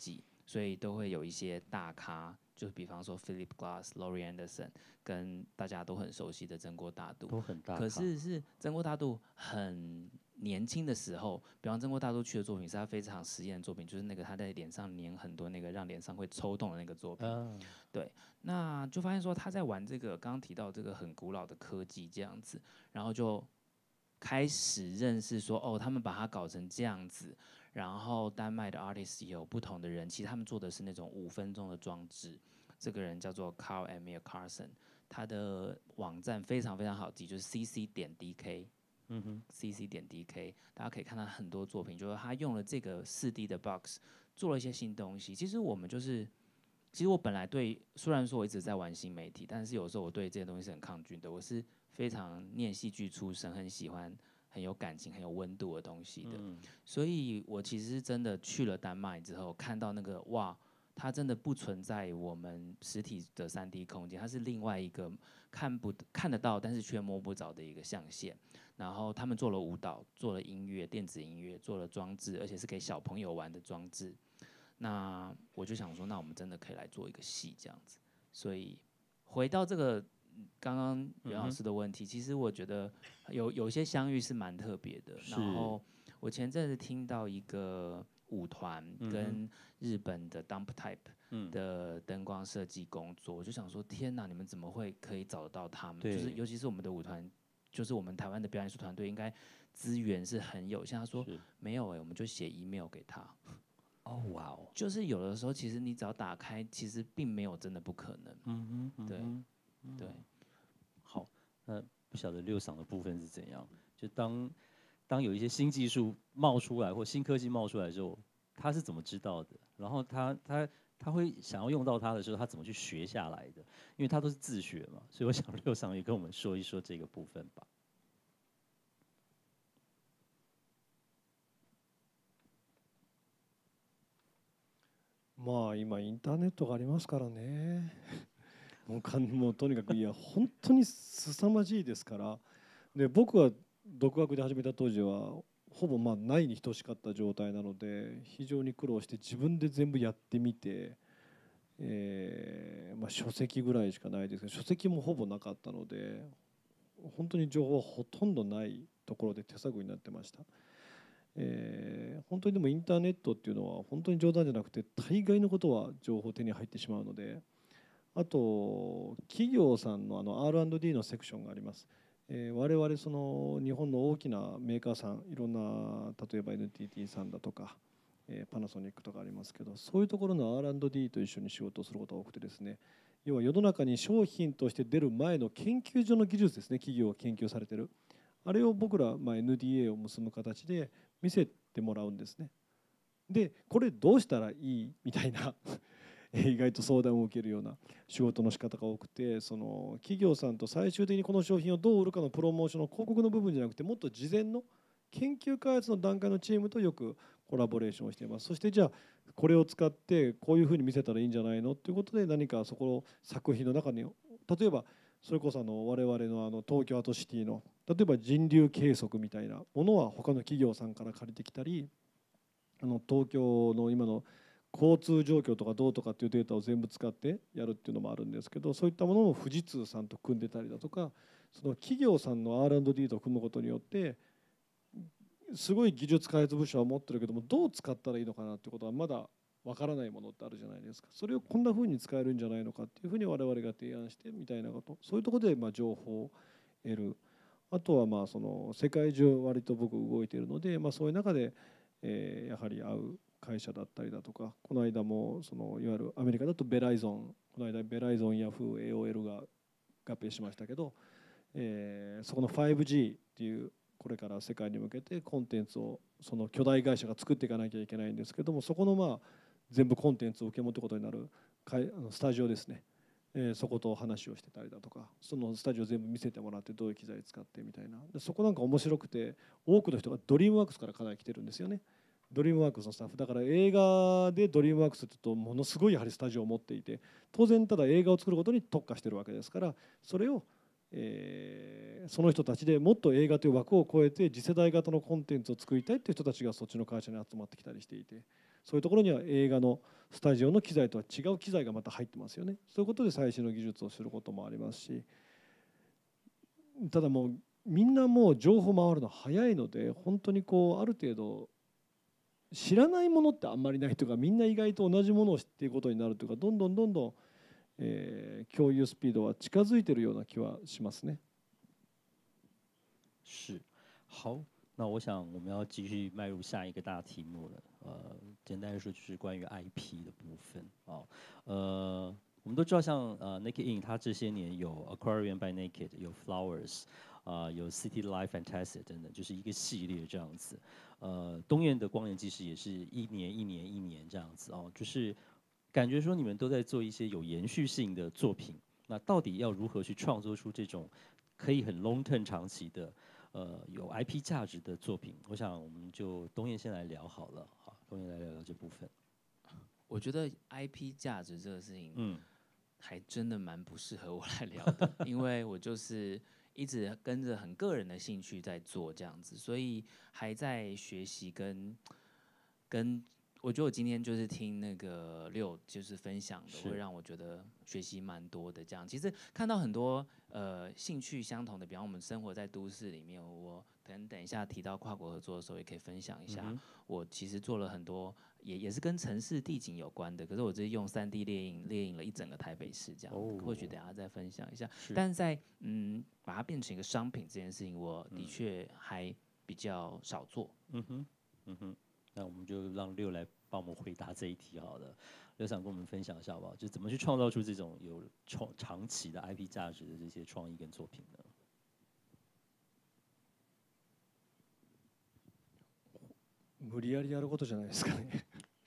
B: 所以都会有一些大咖，就比方说 Philip Glass、Laurie Anderson， 跟大家都很熟悉的真锅大肚，
A: 都很大咖。
B: 可是是真锅大肚很年轻的时候，比方真锅大肚去的作品是他非常实验的作品，就是那个他在脸上粘很多那个让脸上会抽动的那个作品。
A: 啊、
B: 对，那就发现说他在玩这个刚刚提到这个很古老的科技这样子，然后就开始认识说哦，他们把它搞成这样子。然后丹麦的 artist 也有不同的人，其实他们做的是那种五分钟的装置。这个人叫做 Carl Emil Carson， 他的网站非常非常好记，就是 C C 点 D K，
A: 嗯哼
B: ，C C 点 D K， 大家可以看到很多作品，就是他用了这个四 D 的 box 做了一些新东西。其实我们就是，其实我本来对，虽然说我一直在玩新媒体，但是有时候我对这些东西是很抗拒的。我是非常念戏剧出身，很喜欢很有感情、很有温度的东西的。
A: 嗯、
B: 所以我其实真的去了丹麦之后，看到那个哇，它真的不存在我们实体的三 D 空间，它是另外一个看不看得到，但是却摸不着的一个象限。然后他们做了舞蹈，做了音乐、电子音乐，做了装置，而且是给小朋友玩的装置。那我就想说，那我们真的可以来做一个戏这样子。所以回到这个刚刚袁老师的问题，其实我觉得有有些相遇是蛮特别的。然后我前阵子听到一个舞团跟日本的 Dump Type 的灯光设计工作，我就想说，天哪，你们怎么会可以找得到他们？就是尤其是我们的舞团，就是我们台湾的表演艺术团队，应该资源是很有限。他说没有哎、欸，我们就写 email 给他。
A: 哦哇哦，
B: 就是有的时候，其实你只要打开，其实并没有真的不可能。
A: 嗯哼，
B: 对，
A: 嗯、
B: 对。
A: 好，那不晓得六赏的部分是怎样？就当当有一些新技术冒出来或新科技冒出来之后，他是怎么知道的？然后他他他会想要用到它的时候，他怎么去学下来的？因为他都是自学嘛，所以我想六赏也跟我们说一说这个部分吧。
C: まあ今インターネットがありますからね。もうかんもうとにかくいや本当に凄まじいですから。で僕は独学で始めた当時はほぼまあないに等しかった状態なので非常に苦労して自分で全部やってみて、えーまあ、書籍ぐらいしかないですけど書籍もほぼなかったので本当に情報はほとんどないところで手探りになってました。えー、本当にでもインターネットっていうのは本当に冗談じゃなくて大概のことは情報手に入ってしまうので、あと企業さんのあの アールアンドディー のセクションがあります。えー、我々その日本の大きなメーカーさん、いろんな例えば エヌティーティー さんだとか、えー、パナソニックとかありますけど、そういうところの アールアンドディー と一緒に仕事をすることが多くてですね、要は世の中に商品として出る前の研究所の技術ですね、企業が研究されてるあれを僕ら、まあ、エヌディーエー を結ぶ形で見せてもらうんですね。でこれどうしたらいいみたいな意外と相談を受けるような仕事の仕方が多くて、その企業さんと最終的にこの商品をどう売るかのプロモーションの広告の部分じゃなくて、もっと事前の研究開発の段階のチームとよくコラボレーションをしています。そしてじゃあこれを使ってこういうふうに見せたらいいんじゃないのということで、何かそこの作品の中に例えばそれこそあの我々のあの東京アートシティの例えば人流計測みたいなものは他の企業さんから借りてきたり、あの東京の今の交通状況とかどうとかっていうデータを全部使ってやるっていうのもあるんですけど、そういったものも富士通さんと組んでたりだとか、その企業さんの アールアンドディー と組むことによってすごい技術開発部署は持ってるけども、どう使ったらいいのかなっていうことはまだわからないものってあるじゃないですか。それをこんな風に使えるんじゃないのかっていうふうに我々が提案してみたいなこと、そういうところでまあ情報を得る。あとはまあその世界中割と僕動いているので、まあそういう中でえーやはり会う会社だったりだとか、この間もそのいわゆるアメリカだとベライゾン、この間ベライゾン、ヤフー、エーオーエル が合併しましたけど、えーそこの ファイブジー っていうこれから世界に向けてコンテンツをその巨大会社が作っていかなきゃいけないんですけども、そこのまあ全部コンテンツを受け持ってことになるあのスタジオですね、えーそこと話をしてたりだとか、そのスタジオ全部見せてもらってどういう機材使ってみたいな、でそこなんか面白くて、多くの人がドリームワークスからかなり来てるんですよね。ドリームワークスのスタッフだから、映画でドリームワークスって言うとものすごいやはりスタジオを持っていて、当然ただ映画を作ることに特化してるわけですから、それをえーその人たちでもっと映画という枠を超えて次世代型のコンテンツを作りたいっていう人たちがそっちの会社に集まってきたりしていて、 そういうところには映画のスタジオの機材とは違う機材がまた入ってますよね。そういうことで最新の技術をすることもありますし、ただもうみんなもう情報回るの早いので、本当にこうある程度知らないものってあんまりないというか、みんな意外と同じものを知っていることになるというか、どんどんどんどん、えー、共有スピードは近づいているような気はしますね。
A: 是，好，那我想我们要继续迈入下一个大题目了。呃，简单来说就是关于 I P 的部分啊。呃，我们都知道像呃 Naked Ink 它这些年有 Aquarium by Naked， 有 Flowers， 啊、呃、有 City Life Fantastic 等等，就是一个系列这样子。呃，东燕的光年纪实也是一年一年一年这样子哦，就是感觉说你们都在做一些有延续性的作品。那到底要如何去创作出这种可以很 long term 长期的？呃，有 I P 价值的作品，我想我们就东燕先来聊好了，好，东燕来聊聊这部分。
B: 我觉得 I P 价值这个事情，
A: 嗯，
B: 还真的蛮不适合我来聊的，因为我就是一直跟着很个人的兴趣在做这样子，所以还在学习跟跟。我觉得我今天就是听那个六就是分享的，会让我觉得学习蛮多的。这样，其实看到很多呃兴趣相同的，比方我们生活在都市里面，我可能等一下提到跨国合作的时候，也可以分享一下。嗯、我其实做了很多，也也是跟城市地景有关的，可是我是用三 D 列印列印了一整个台北市这样。哦、或许等一下再分享一下。但是在嗯把它变成一个商品这件事情，我的确还比较少做。
A: 嗯哼，嗯哼。那我们就让六来帮我们回答这一题好了。六想跟我们分享一下好不好？就怎么去创造出这种有长长期的 I P 价值的这些创意跟作品呢？
C: 無理やりやることじゃないですかね。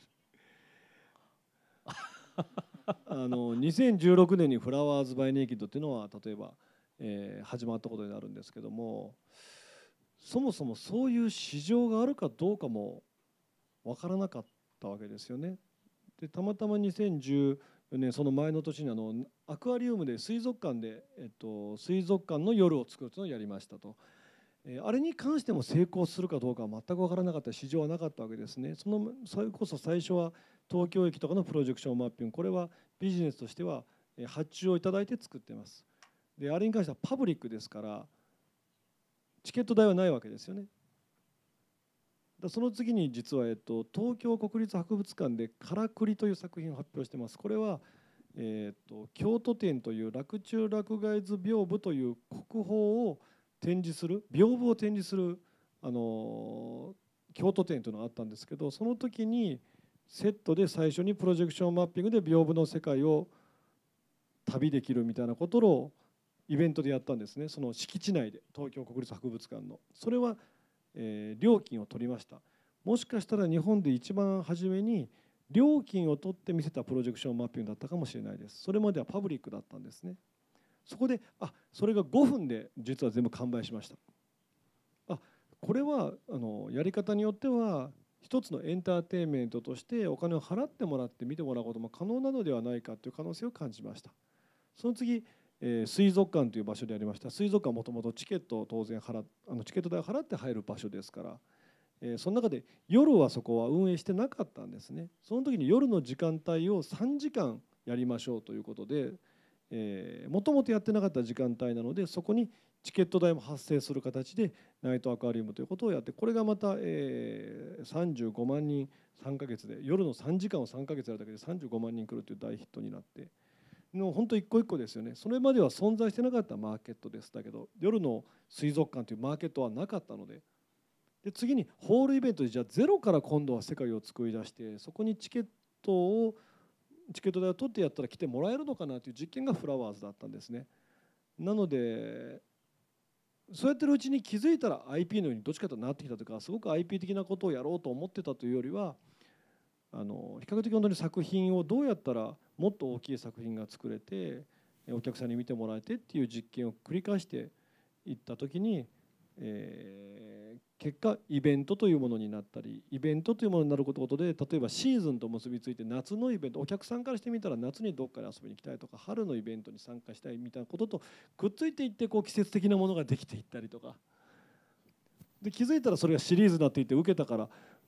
C: あのにせんじゅうろくねんにフラワーズバイネイキッドっていうのは例えば、えー、始まったことになるんですけども、そもそもそういう市場があるかどうかも分からなかったわけですよね。でたまたまにせんじゅうよねんその前の年にあのアクアリウムで水族館で、えっと、水族館の夜を作るというのをやりましたと。えー、あれに関しても成功するかどうかは全く分からなかった、市場はなかったわけですね。そのそれこそ最初は東京駅とかのプロジェクションマッピング、これはビジネスとしては発注をいただいて作っています。であれに関してはパブリックですからチケット代はないわけですよね。だその次に実は、えっと、東京国立博物館で「からくり」という作品を発表しています。これは、えっと、京都展という洛中洛外図屏風という国宝を展示する屏風を展示するあの京都展というのがあったんですけど、その時にセットで最初にプロジェクションマッピングで屏風の世界を旅できるみたいなことをイベントでやったんですね。その敷地内で東京国立博物館のそれはえー、料金を取りました。もしかしたら日本で一番初めに料金を取って見せたプロジェクションマッピングだったかもしれないです。それまではパブリックだったんですね。そこであそれがごふんで実は全部完売しました。あこれはあのやり方によっては一つのエンターテインメントとしてお金を払ってもらって見てもらうことも可能なのではないかという可能性を感じました。その次えー、水族館という場所でありました。水族館はもともとチケットを当然払っあのチケット代を払って入る場所ですから、えー、その中で夜はそこは運営してなかったんですね。その時に夜の時間帯をさんじかんやりましょうということで、もともとやってなかった時間帯なのでそこにチケット代も発生する形でナイトアクアリウムということをやって、これがまた、えー、さんじゅうごまんにんさんかげつで夜のさんじかんをさんかげつやるだけでさんじゅうごまんにん来るという大ヒットになっての本当一個一個ですよね。それまでは存在してなかったマーケットです。だけど夜の水族館というマーケットはなかったので、で次にホールイベントでじゃあゼロから今度は世界を作り出して、そこにチケットをチケット代を取ってやったら来てもらえるのかなという実験がフラワーズだったんですね。なのでそうやってるうちに気づいたら アイピー のようにどっちかとなってきたというか、すごく アイピー 的なことをやろうと思ってたというよりは、あの比較的本当に作品をどうやったらもっと大きい作品が作れてお客さんに見てもらえてっていう実験を繰り返していった時に、えー、結果イベントというものになったり、イベントというものになることで、例えばシーズンと結びついて夏のイベント、お客さんからしてみたら夏にどっかで遊びに行きたいとか春のイベントに参加したいみたいなこととくっついていって、こう季節的なものができていったりとかで、気づいたらそれがシリーズになっていって受けたから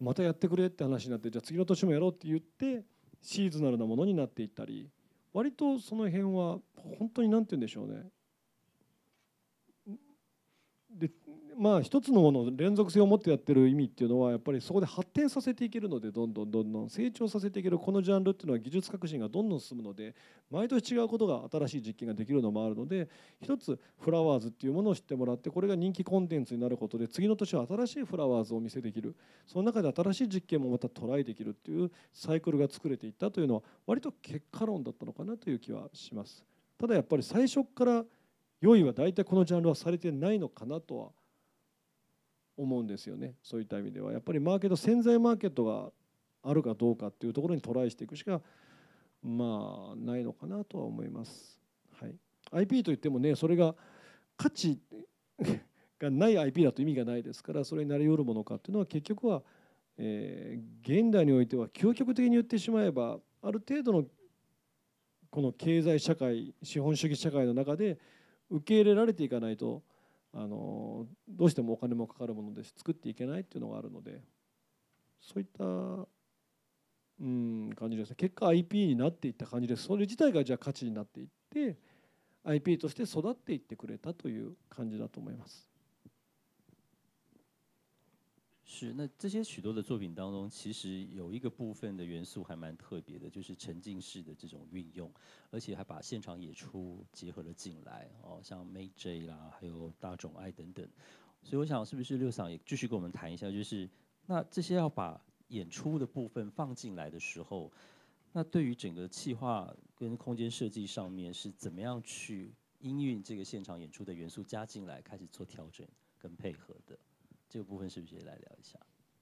C: またやってくれって話になって、じゃあ次の年もやろうって言ってシーズナルなものになっていったり、割とその辺は本当に何て言うんでしょうね。でまあ一つのものを連続性を持ってやってる意味っていうのはやっぱりそこで発展させていけるので、どんどんどんどん成長させていけるこのジャンルっていうのは技術革新がどんどん進むので、毎年違うことが新しい実験ができるのもあるので、一つフラワーズっていうものを知ってもらって、これが人気コンテンツになることで次の年は新しいフラワーズをお見せできる、その中で新しい実験もまたトライできるっていうサイクルが作れていったというのは割と結果論だったのかなという気はします。ただやっぱり最初から用意は大体このジャンルはされてないのかなとは思うんですよね。そういった意味ではやっぱりマーケット、潜在マーケットがあるかどうかっていうところにトライしていくしかまあないのかなとは思います。はい、アイピー といってもね、それが価値がない アイピー だと意味がないですから、それになり得るものかっていうのは結局は、えー、現代においては究極的に言ってしまえば、ある程度のこの経済社会、資本主義社会の中で受け入れられていかないと、あのどうしてもお金もかかるもので作っていけないっていうのがあるので、そういったうん感じですね。結果 アイピー になっていった感じです。それ自体がじゃあ価値になっていって アイピー として育っていってくれたという感じだと思います。
A: 是，那这些许多的作品当中，其实有一个部分的元素还蛮特别的，就是沉浸式的这种运用，而且还把现场演出结合了进来哦，像 May J 啦，还有大冢爱等等。所以我想，是不是六嫂也继续跟我们谈一下，就是那这些要把演出的部分放进来的时候，那对于整个企划跟空间设计上面是怎么样去因应这个现场演出的元素加进来，开始做调整跟配合的？这个部分是不是也来聊一下？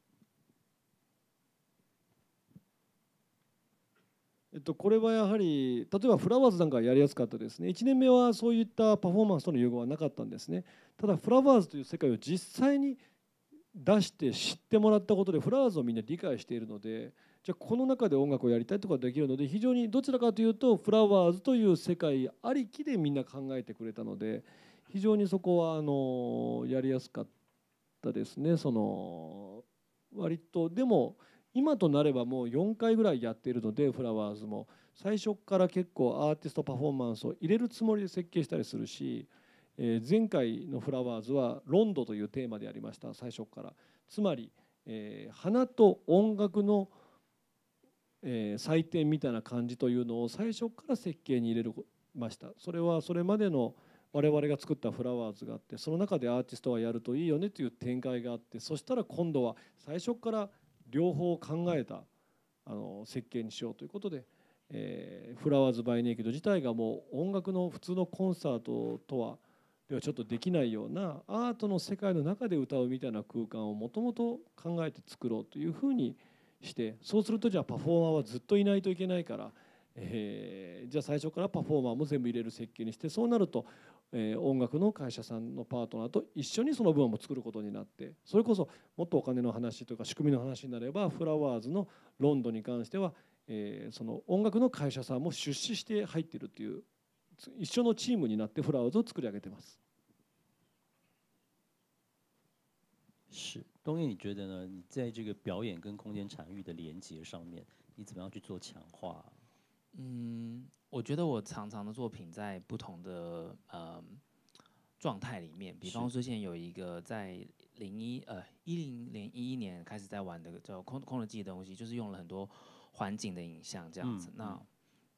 C: えっと、これはやはり例えばフラワーズなんかはやりやすかったですね。いちねんめはそういったパフォーマンスとの融合はなかったんですね。ただフラワーズという世界を実際に出して知ってもらったことでフラワーズをみんな理解しているので、じゃあこの中で音楽をやりたいとかできるので、非常にどちらかというとフラワーズという世界ありきでみんな考えてくれたので、非常にそこはあのやりやすかったですね。その割とでも今となればもうよんかいぐらいやっているので、フラワーズも最初から結構アーティストパフォーマンスを入れるつもりで設計したりするし、えー、前回のフラワーズはロンドというテーマでやりました。最初から、つまり、えー、花と音楽の、えー、祭典みたいな感じというのを最初から設計に入れるました。それはそれまでの我々が作ったフラワーズがあって、その中でアーティストはやるといいよねという展開があって、そしたら今度は最初から両方考えたあの設計にしようということで、えー、フラワーズ・バイ・ネイキッド自体がもう音楽の普通のコンサートとはではちょっとできないようなアートの世界の中で歌うみたいな空間をもともと考えて作ろうというふうにして、そうするとじゃあパフォーマーはずっといないといけないから、えー、じゃあ最初からパフォーマーも全部入れる設計にして、そうなるとえー、音楽の会社さんのパートナーと一緒にその分も作ることになって、それこそもっとお金の話というか仕組みの話になれば、フラワーズのロンドンに関しては、えー、その音楽の会社さんも出資して入っているという一緒のチームになってフラワーズを作り上げています。
A: 是，东岳，你觉得呢？你在这个表演跟空间场域的连接上面，你怎么样去做强化？
B: 嗯，我觉得我常常的作品在不同的呃状态里面，比方说之前有一个在零一呃一零年一一年开始在玩的叫空空的记的东西，就是用了很多环境的影像这样子。嗯、那、嗯、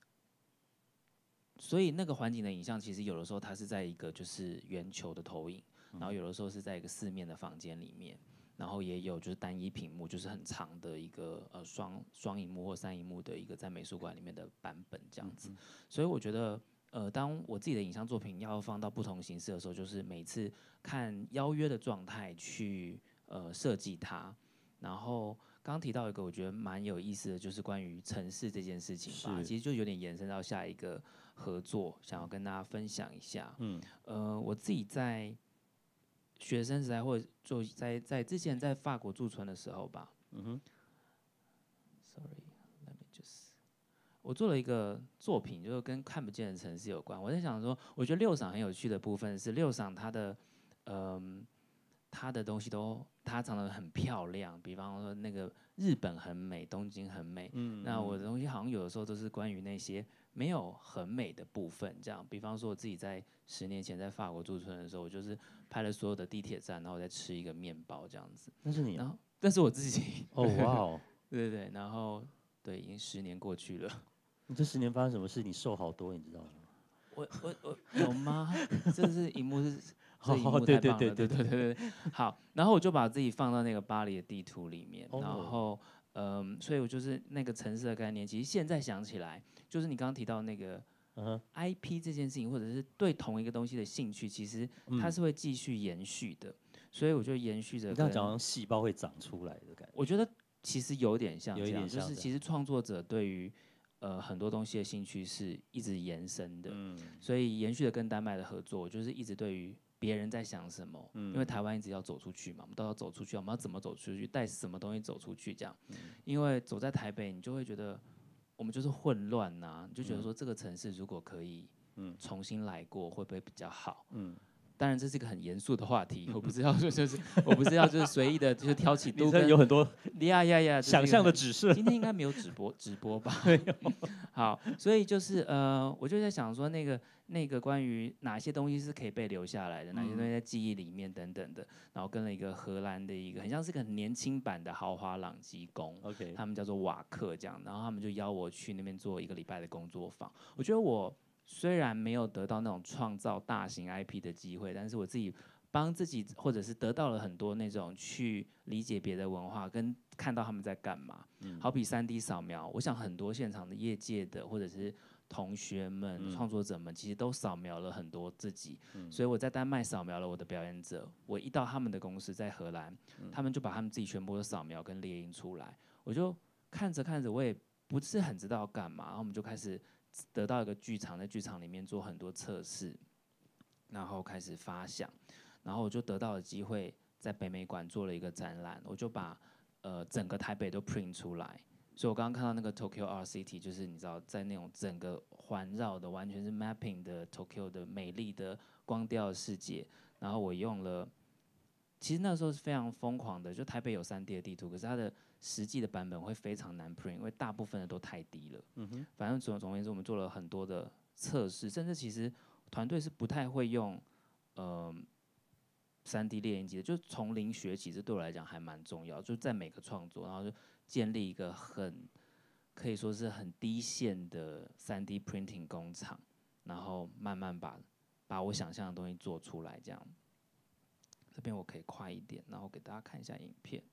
B: 所以那个环境的影像其实有的时候它是在一个就是圆球的投影，然后有的时候是在一个四面的房间里面。然后也有就是单一屏幕，就是很长的一个呃双双荧幕或三荧幕的一个在美术馆里面的版本这样子。嗯、所以我觉得呃，当我自己的影像作品要放到不同形式的时候，就是每次看邀约的状态去呃设计它。然后刚刚提到一个我觉得蛮有意思的，就是关于城市这件事情吧，其实就有点延伸到下一个合作，想要跟大家分享一下。嗯，呃，我自己在学生时代，或者就在在之前在法国驻村的时候吧。嗯哼。Sorry，let me just。我做了一个作品，就是跟看不见的城市有关。我在想说，我觉得六赏很有趣的部分是六赏它的，嗯、呃， 他的东西都他常常很漂亮，比方说那个日本很美，东京很美，嗯，那我的东西好像有的时候都是关于那些没有很美的部分，这样，比方说我自己在十年前在法国驻村的时候，我就是拍了所有的地铁站，然后我再吃一个面包这样子。
A: 那是你啊？
B: 但是我自己。
A: 哦哇哦！
B: 对对对，然后对，已经十年过去了。
A: 你这十年发生什么事？你瘦好多，你知道吗？
B: 我我我有吗？这是荧幕是，这荧幕
A: 对
B: 太棒了，
A: 对对
B: 对对对对。好，然后我就把自己放到那个巴黎的地图里面，
A: 哦、
B: 然后嗯，所以我就是那个城市的概念，其实现在想起来，就是你刚刚提到那个。Uh-huh. I P 这件事情，或者是对同一个东西的兴趣，其实它是会继续延续的，嗯、所以我就延续着。
A: 你刚刚讲细胞会长出来的感觉，
B: 我觉得其实有点像这样，
A: 有一点像
B: 就是其实创作者对于呃很多东西的兴趣是一直延伸的，嗯、所以延续的跟丹麦的合作，我就是一直对于别人在想什么，嗯、因为台湾一直要走出去嘛，我们都要走出去，我们要怎么走出去，带什么东西走出去这样，嗯、因为走在台北，你就会觉得。我们就是混乱呐、啊，你就觉得说这个城市如果可以重新来过，会不会比较好？嗯，当然这是一个很严肃的话题，我不是要就是我不是要就是随意的，就是挑起都跟
A: 有很多
B: 呀呀呀
A: 想象的指示。
B: 今天应该没有直播直播吧？好，所以就是呃，我就在想说那个那个关于哪些东西是可以被留下来的，哪些东西在记忆里面等等的，然后跟了一个荷兰的一个很像是个很年轻版的豪华朗基宫
A: ，OK，
B: 他们叫做瓦克这样，然后他们就邀我去那边做一个礼拜的工作坊。我觉得我虽然没有得到那种创造大型 I P 的机会，但是我自己帮自己或者是得到了很多那种去理解别的文化跟看到他们在干嘛。嗯、好比 三 D 扫描，我想很多现场的业界的或者是同学们、创、嗯、作者们，其实都扫描了很多自己。嗯、所以我在丹麦扫描了我的表演者，我一到他们的公司在荷兰，嗯、他们就把他们自己全部都扫描跟列印出来，我就看着看着，我也不是很知道要干嘛，然后我们就开始得到一个剧场，在剧场里面做很多测试，然后开始发想，然后我就得到了机会，在北美馆做了一个展览，我就把呃整个台北都 print 出来。所以我刚刚看到那个 Tokyo Art City， 就是你知道在那种整个环绕的，完全是 mapping 的 Tokyo 的美丽的光雕的世界。然后我用了，其实那时候是非常疯狂的，就台北有 三 D 的地图，可是它的实际的版本会非常难 print， 因为大部分的都太低了。嗯哼。反正总总而言之，我们做了很多的测试，甚至其实团队是不太会用呃 三 D 列印机的，就从零学起，这对我来讲还蛮重要。就在每个创作，然后就建立一个很可以说是很低线的 三 D printing 工厂，然后慢慢把把我想象的东西做出来。这样，这边我可以快一点，然后给大家看一下影片。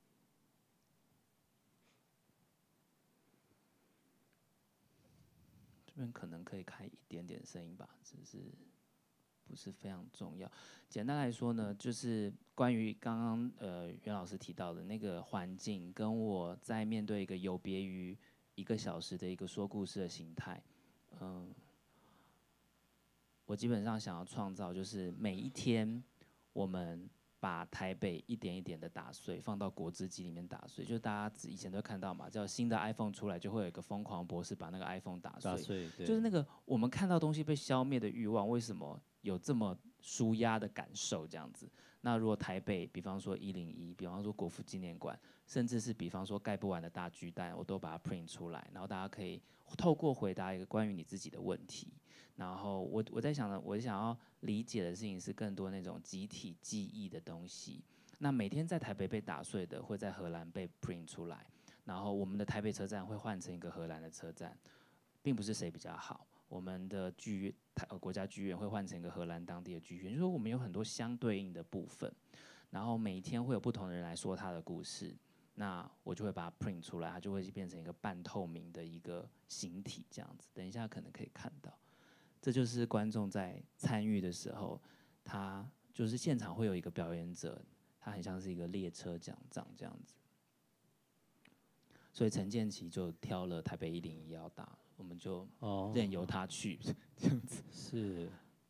B: 这边可能可以开一点点声音吧，只是不是非常重要。简单来说呢，就是关于刚刚呃袁老师提到的那个环境，跟我在面对一个有别于一个小时的一个说故事的形态，嗯、呃，我基本上想要创造就是每一天我们把台北一点一点的打碎，放到果汁机里面打碎。就是大家以前都看到嘛，叫新的 iPhone 出来，就会有一个疯狂博士把那个 iPhone 打碎。
A: 打碎，
B: 就是那个我们看到东西被消灭的欲望，为什么有这么抒压的感受？这样子。那如果台北，比方说一零一，比方说国父纪念馆，甚至是比方说盖不完的大巨蛋，我都把它 print 出来，然后大家可以透过回答一个关于你自己的问题。然后我我在想呢，我想要理解的事情是更多那种集体记忆的东西。那每天在台北被打碎的，会在荷兰被 print 出来。然后我们的台北车站会换成一个荷兰的车站，并不是谁比较好。我们的剧院，呃国家剧院会换成一个荷兰当地的剧院，就是说我们有很多相对应的部分。然后每一天会有不同的人来说他的故事，那我就会把它 print 出来，它就会变成一个半透明的一个形体这样子。等一下可能可以看到。这就是观众在参与的时候，他就是现场会有一个表演者，他很像是一个列车奖章这样子。所以陈建骐就挑了台北一零一要打，我们就任由他去、哦、这样子。
A: 是。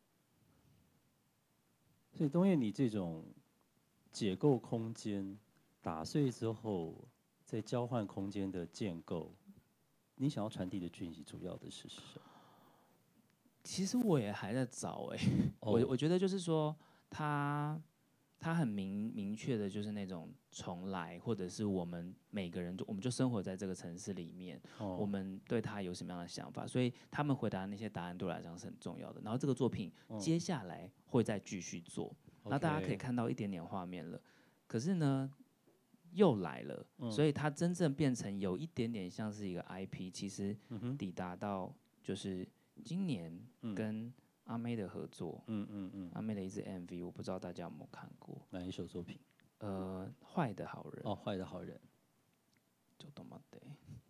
A: 所以东彥，你这种解构空间、打碎之后再交换空间的建构，你想要传递的讯息主要的是什么？
B: 其实我也还在找哎、欸， oh. 我我觉得就是说他它很明明确的就是那种重来，或者是我们每个人就我们就生活在这个城市里面，
A: 哦
B: 我们对它有什么样的想法，所以他们回答那些答案对我来讲是很重要的。然后这个作品接下来会再继续做，那、大家可以看到一点点画面了。可是呢，又来了，所以它真正变成有一点点像是一个 I P， 其实抵达到就是今年跟阿妹的合作，嗯嗯嗯，阿妹的一支 M V， 我不知道大家有没有看过。
A: 哪一首作品？
B: 呃，坏的好人。
A: 哦，坏的好人。
B: 就多么的。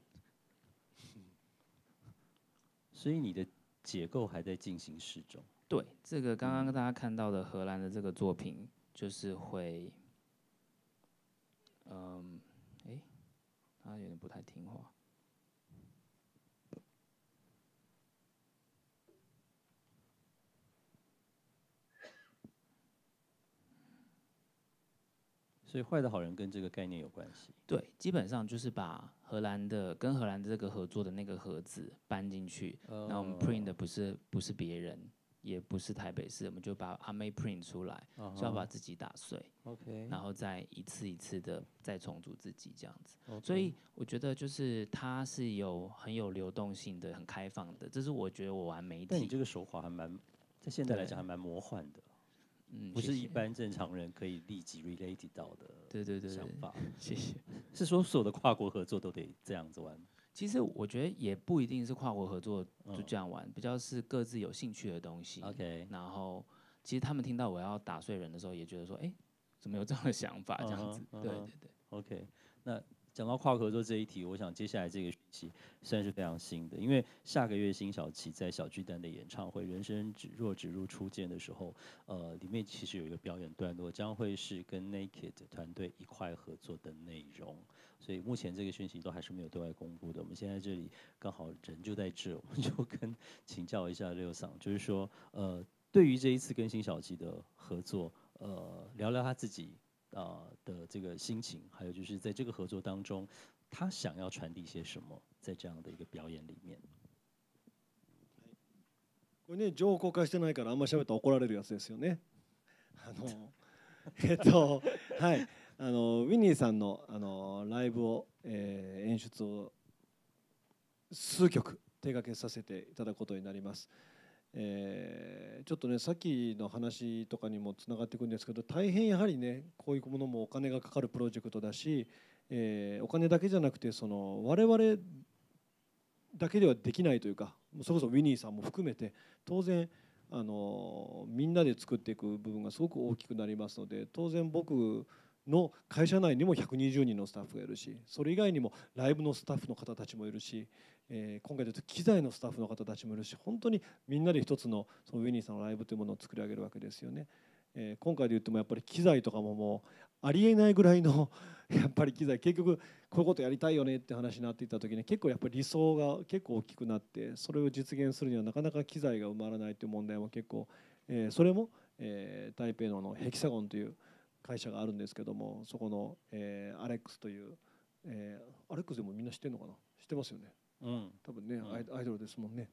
A: 所以你的结构还在进行式中。
B: 对，这个刚刚大家看到的荷兰的这个作品，就是会，嗯，哎，他有点不太听话。
A: 所以坏的好人跟这个概念有关系。
B: 对，基本上就是把荷兰的跟荷兰的这个合作的那个盒子搬进去，然后我们 print 的不是不是别人，也不是台北市，我们就把阿妹 print 出来，就、uh-huh. 要把自己打碎
A: ，OK，
B: 然后再一次一次的再重组自己这样子。
A: Okay.
B: 所以我觉得就是它是有很有流动性的、很开放的，这是我觉得我玩媒体。
A: 但你这个手法还蛮，在现在来讲还蛮魔幻的。嗯，不是一般正常人可以立即 relate 到的
B: 对对对
A: 想法。
B: 谢谢。
A: 是说所有的跨国合作都得这样子玩？
B: 其实我觉得也不一定是跨国合作就这样玩，嗯、比较是各自有兴趣的东西。
A: OK，
B: 然后其实他们听到我要打碎人的时候，也觉得说，哎、欸，怎么有这样的想法？这样子。Uh-huh, uh-huh. 对对对。
A: OK， 那讲到跨国合作这一题，我想接下来这个学期算是非常新的，因为下个月辛晓琪在小巨蛋的演唱会《人生只若只如初见》的时候，呃，里面其实有一个表演段落，将会是跟 Naked 团队一块合作的内容，所以目前这个讯息都还是没有对外公布的。我们现在这里刚好人就在这，我们就跟请教一下六桑，就是说，呃，对于这一次跟辛晓琪的合作，呃，聊聊他自己。呃的这个心情，还有就是在这个合作当中，他想要传递些什么，在这样的一个表演里面。
C: これね、情報公開してないからあんまり喋ったら怒られるやつですよね。あのえっとはいあのウィニーさんのあのライブを、えー、演出を数曲手掛けさせていただくことになります。えー、ちょっとねさっきの話とかにもつながっていくんですけど、大変やはりねこういうものもお金がかかるプロジェクトだし、えー、お金だけじゃなくてその我々だけではできないというか、それこそウィニーさんも含めて当然あのみんなで作っていく部分がすごく大きくなりますので、当然僕の会社内にもひゃくにじゅうにんのスタッフがいるし、それ以外にもライブのスタッフの方たちもいるし、えー、今回でいうと機材のスタッフの方たちもいるし、本当にみんなで一つのそのウィニーさんのライブというものを作り上げるわけですよね。えー、今回で言ってもやっぱり機材とかももうありえないぐらいのやっぱり機材、結局こういうことやりたいよねって話になっていった時に結構やっぱり理想が結構大きくなって、それを実現するにはなかなか機材が埋まらないという問題も結構、えー、それも、えー、台北のヘキサゴンという会社があるんですけども、そこの、えー、アレックスという、えー、アレックスでもみんな知ってるのかな、知ってますよね。うん、多分ね、うん、アイドルですもんね。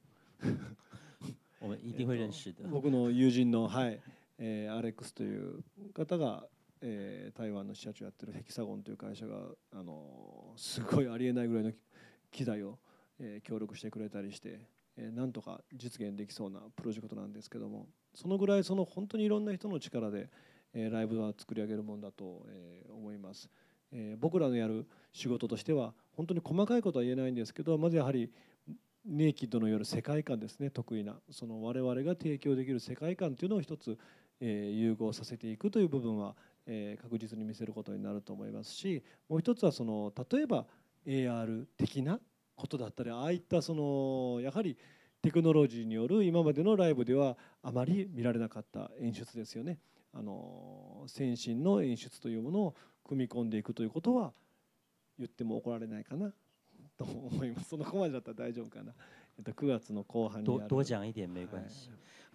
A: 我们一定会认识的。
C: 僕の友人の、はい、えー、アレックスという方が、えー、台湾の支社長やってるヘキサゴンという会社が、あのー、すごいありえないぐらいの機材を、えー、協力してくれたりして、えー、なんとか実現できそうなプロジェクトなんですけども、そのぐらいその本当にいろんな人の力で、えー、ライブは作り上げるものだと、えー、思います。えー、僕らのやる仕事としては本当に細かいことは言えないんですけど、まずやはりネイキッドのよる世界観ですね、得意なその我々が提供できる世界観というのを一つ、えー、融合させていくという部分は、えー、確実に見せることになると思いますし、もう一つはその例えば エーアール 的なことだったり、ああいったそのやはりテクノロジーによる今までのライブではあまり見られなかった演出ですよね。あの先進の演出というものを組み込んでいくということは言っても怒られないかなと思います。そのこまでだったら大丈夫かな。えっとくがつの後半に
A: 多多讲一点没关系。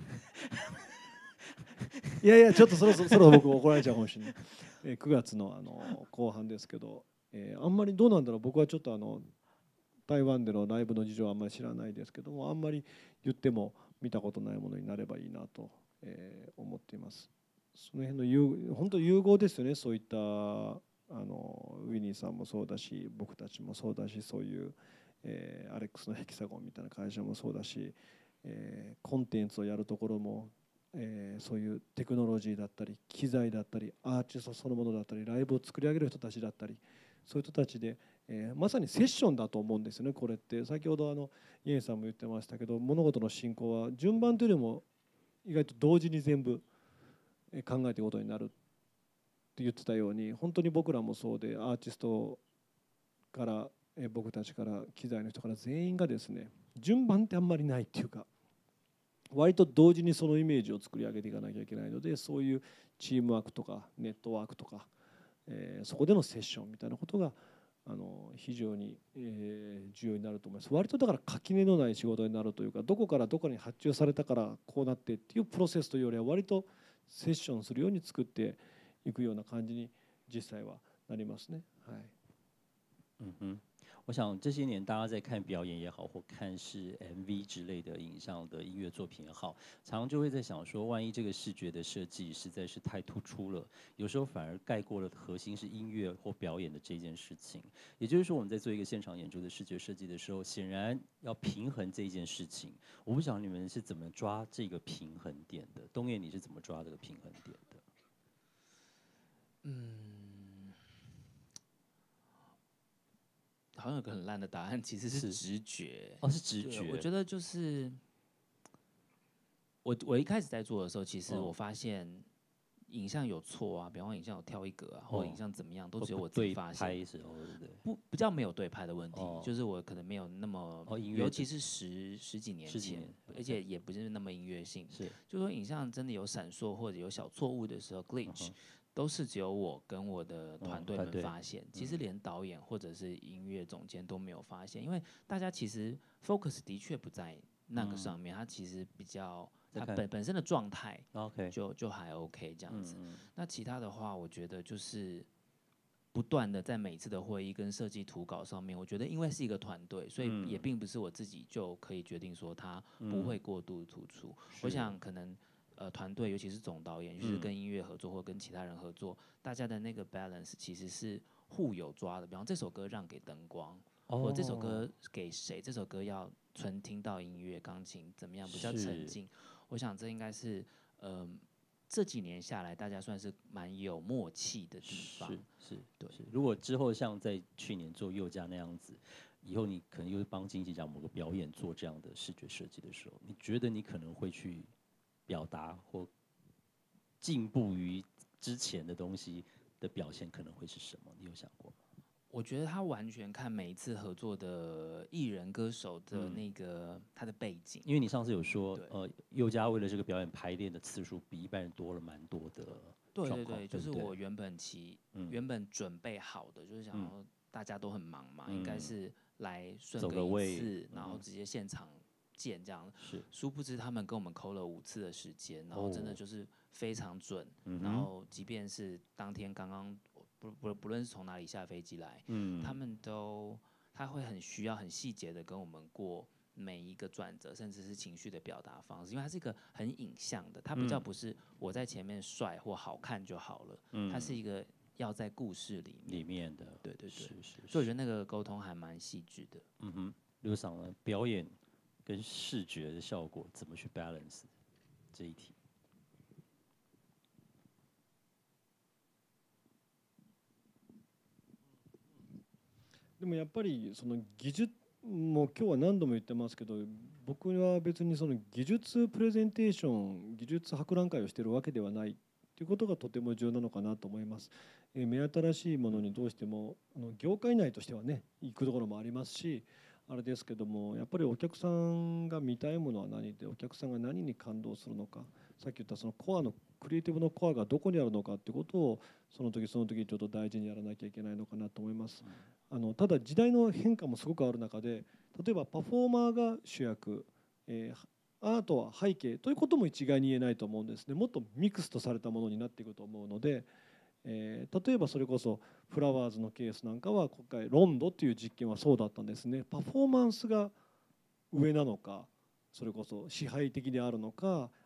C: いやいやちょっとそろそろそろ僕怒られちゃうかもしれない。えくがつのあの後半ですけど、えー、あんまりどうなんだろう。僕はちょっとあの台湾でのライブの事情はあんまり知らないですけども、あんまり言っても見たことないものになればいいなと、えー、思っています。 その辺の融本当融合ですよね。そういったあのウィニーさんもそうだし、僕たちもそうだし、そういう、えーアレックスのヘキサゴンみたいな会社もそうだし、えーコンテンツをやるところも、えーそういうテクノロジーだったり機材だったりアーティストそのものだったりライブを作り上げる人たちだったり、そういう人たちで、えーまさにセッションだと思うんですよね。これって先ほどあのイエンさんも言ってましたけど、物事の進行は順番というよりも意外と同時に全部えー考えていくことになるって言ってたように、本当に僕らもそうで、アーティストからえー僕たちから機材の人から全員がですね、順番ってあんまりないっていうか、割と同時にそのイメージを作り上げていかなきゃいけないので、そういうチームワークとかネットワークとか、えーそこでのセッションみたいなことがあの非常に、えー重要になると思います。割とだから垣根のない仕事になるというか、どこからどこに発注されたからこうなってっていうプロセスというよりは、割とセッションするように作っていくような感じに実際はなりますね。はい。
A: 嗯哼，我想这些年大家在看表演也好，或看是 M V 之类的影像的音乐作品也好，常常就会在想说，万一这个视觉的设计实在是太突出了，有时候反而盖过了核心是音乐或表演的这件事情。也就是说，我们在做一个现场演出的视觉设计的时候，显然要平衡这件事情。我不晓得你们是怎么抓这个平衡点的？东野，你是怎么抓这个平衡点的？
B: 嗯，好像有个很烂的答案，其实是
A: 是
B: 直觉。
A: 哦，是直
B: 对，
A: 觉。
B: 我觉得就是我我一开始在做的时候，其实
A: 哦
B: 我发现影像有错啊，比方说影像有跳一格啊，或者影像怎么样，都只有我自己
A: 对
B: 发现。
A: 拍时候，对不对？
B: 不不叫没有对拍的问题，
A: 哦
B: 就是我可能没有那么，
A: 哦音乐的
B: 尤其是十十几年前，
A: 十几年
B: 而且也不是那么音乐性。
A: 是，
B: 就说影像真的有闪烁或者有小错误的时候，glitch，、
A: 嗯
B: 都是只有我跟我的团队
A: 团队
B: 们发现，其实连导演或者是音乐总监都没有发现，因为大家其实 focus 的确不在那个上面，它其实比较它
A: 在看
B: 本本身的状态
A: ，OK，
B: 就就还 OK 这样子。
A: 嗯
B: 那其他的话，我觉得就是不断的在每次的会议跟设计图稿上面，我觉得因为是一个团队，所以
A: 嗯
B: 也并不是我自己就可以决定说它不会过度突出。我
A: 是
B: 想可能呃团队，尤其是总导演，就是
A: 嗯
B: 跟音乐合作或跟其他人合作，大家的那个 balance 其实是互有抓的。比方这首歌让给灯光，或者这首歌给谁，这首歌要纯听到音乐、钢琴怎么样比较沉静。我想这应该是呃。这几年下来，大家算是蛮有默契的地方。
A: 是是，
B: 对
A: 是。如果之后像在去年做佑嘉那样子，以后你可能又是帮金鸡奖某个表演做这样的视觉设计的时候，你觉得你可能会去表达或进步于之前的东西的表现，可能会是什么？你有想过吗？
B: 我觉得他完全看每一次合作的艺人歌手的那个、他的背景，
A: 因为你上次有说，
B: 对
A: 呃，佑嘉为了这个表演排练的次数比一般人多了蛮多的
B: 对
A: 状况，
B: 对对，就是
A: 不对
B: 我原本期、
A: 嗯
B: 原本准备好的，就是想说大家都很忙嘛，应该
A: 嗯
B: 是来顺
A: 走个
B: 个一
A: 位
B: 次，
A: 嗯
B: 然后直接现场见这样。
A: 是，
B: 殊不知他们跟我们抠了五次的时间，然后真的
A: 哦
B: 就是非常准，
A: 嗯哼
B: 然后即便是当天刚刚不不不论是从哪里下飞机来，
A: 嗯，
B: 他们都他会很需要很细节的跟我们过每一个转折，甚至是情绪的表达方式，因为它是一个很影像的，它比较不是我在前面帅或好看就好了，
A: 嗯
B: 它是一个要在故事里面。
A: 里面的，
B: 对对对，
A: 是是，
B: 所以我觉得那个沟通还蛮细致的。
A: 嗯哼，刘桑呢，表演跟视觉的效果怎么去 balance 这一题？
C: でもやっぱりその技術もう今日は何度も言ってますけど、僕は別にその技術プレゼンテーション、技術博覧会をしているわけではないということがとても重要なのかなと思います。えー目新しいものにどうしてもあの業界内としてはね行くところもありますし、あれですけども、やっぱりお客さんが見たいものは何で、お客さんが何に感動するのか、さっき言ったそのコアのクリエイティブのコアがどこにあるのかっていうことをその時その時ちょっと大事にやらなきゃいけないのかなと思います。あのただ時代の変化もすごくある中で、例えばパフォーマーが主役、えーアートは背景ということも一概に言えないと思うんですね。もっとミクスとされたものになっていくと思うので、えー例えばそれこそフラワーズのケースなんかは今回ロンドっていう実験はそうだったんですね。パフォーマンスが上なのか、それこそ支配的であるのか、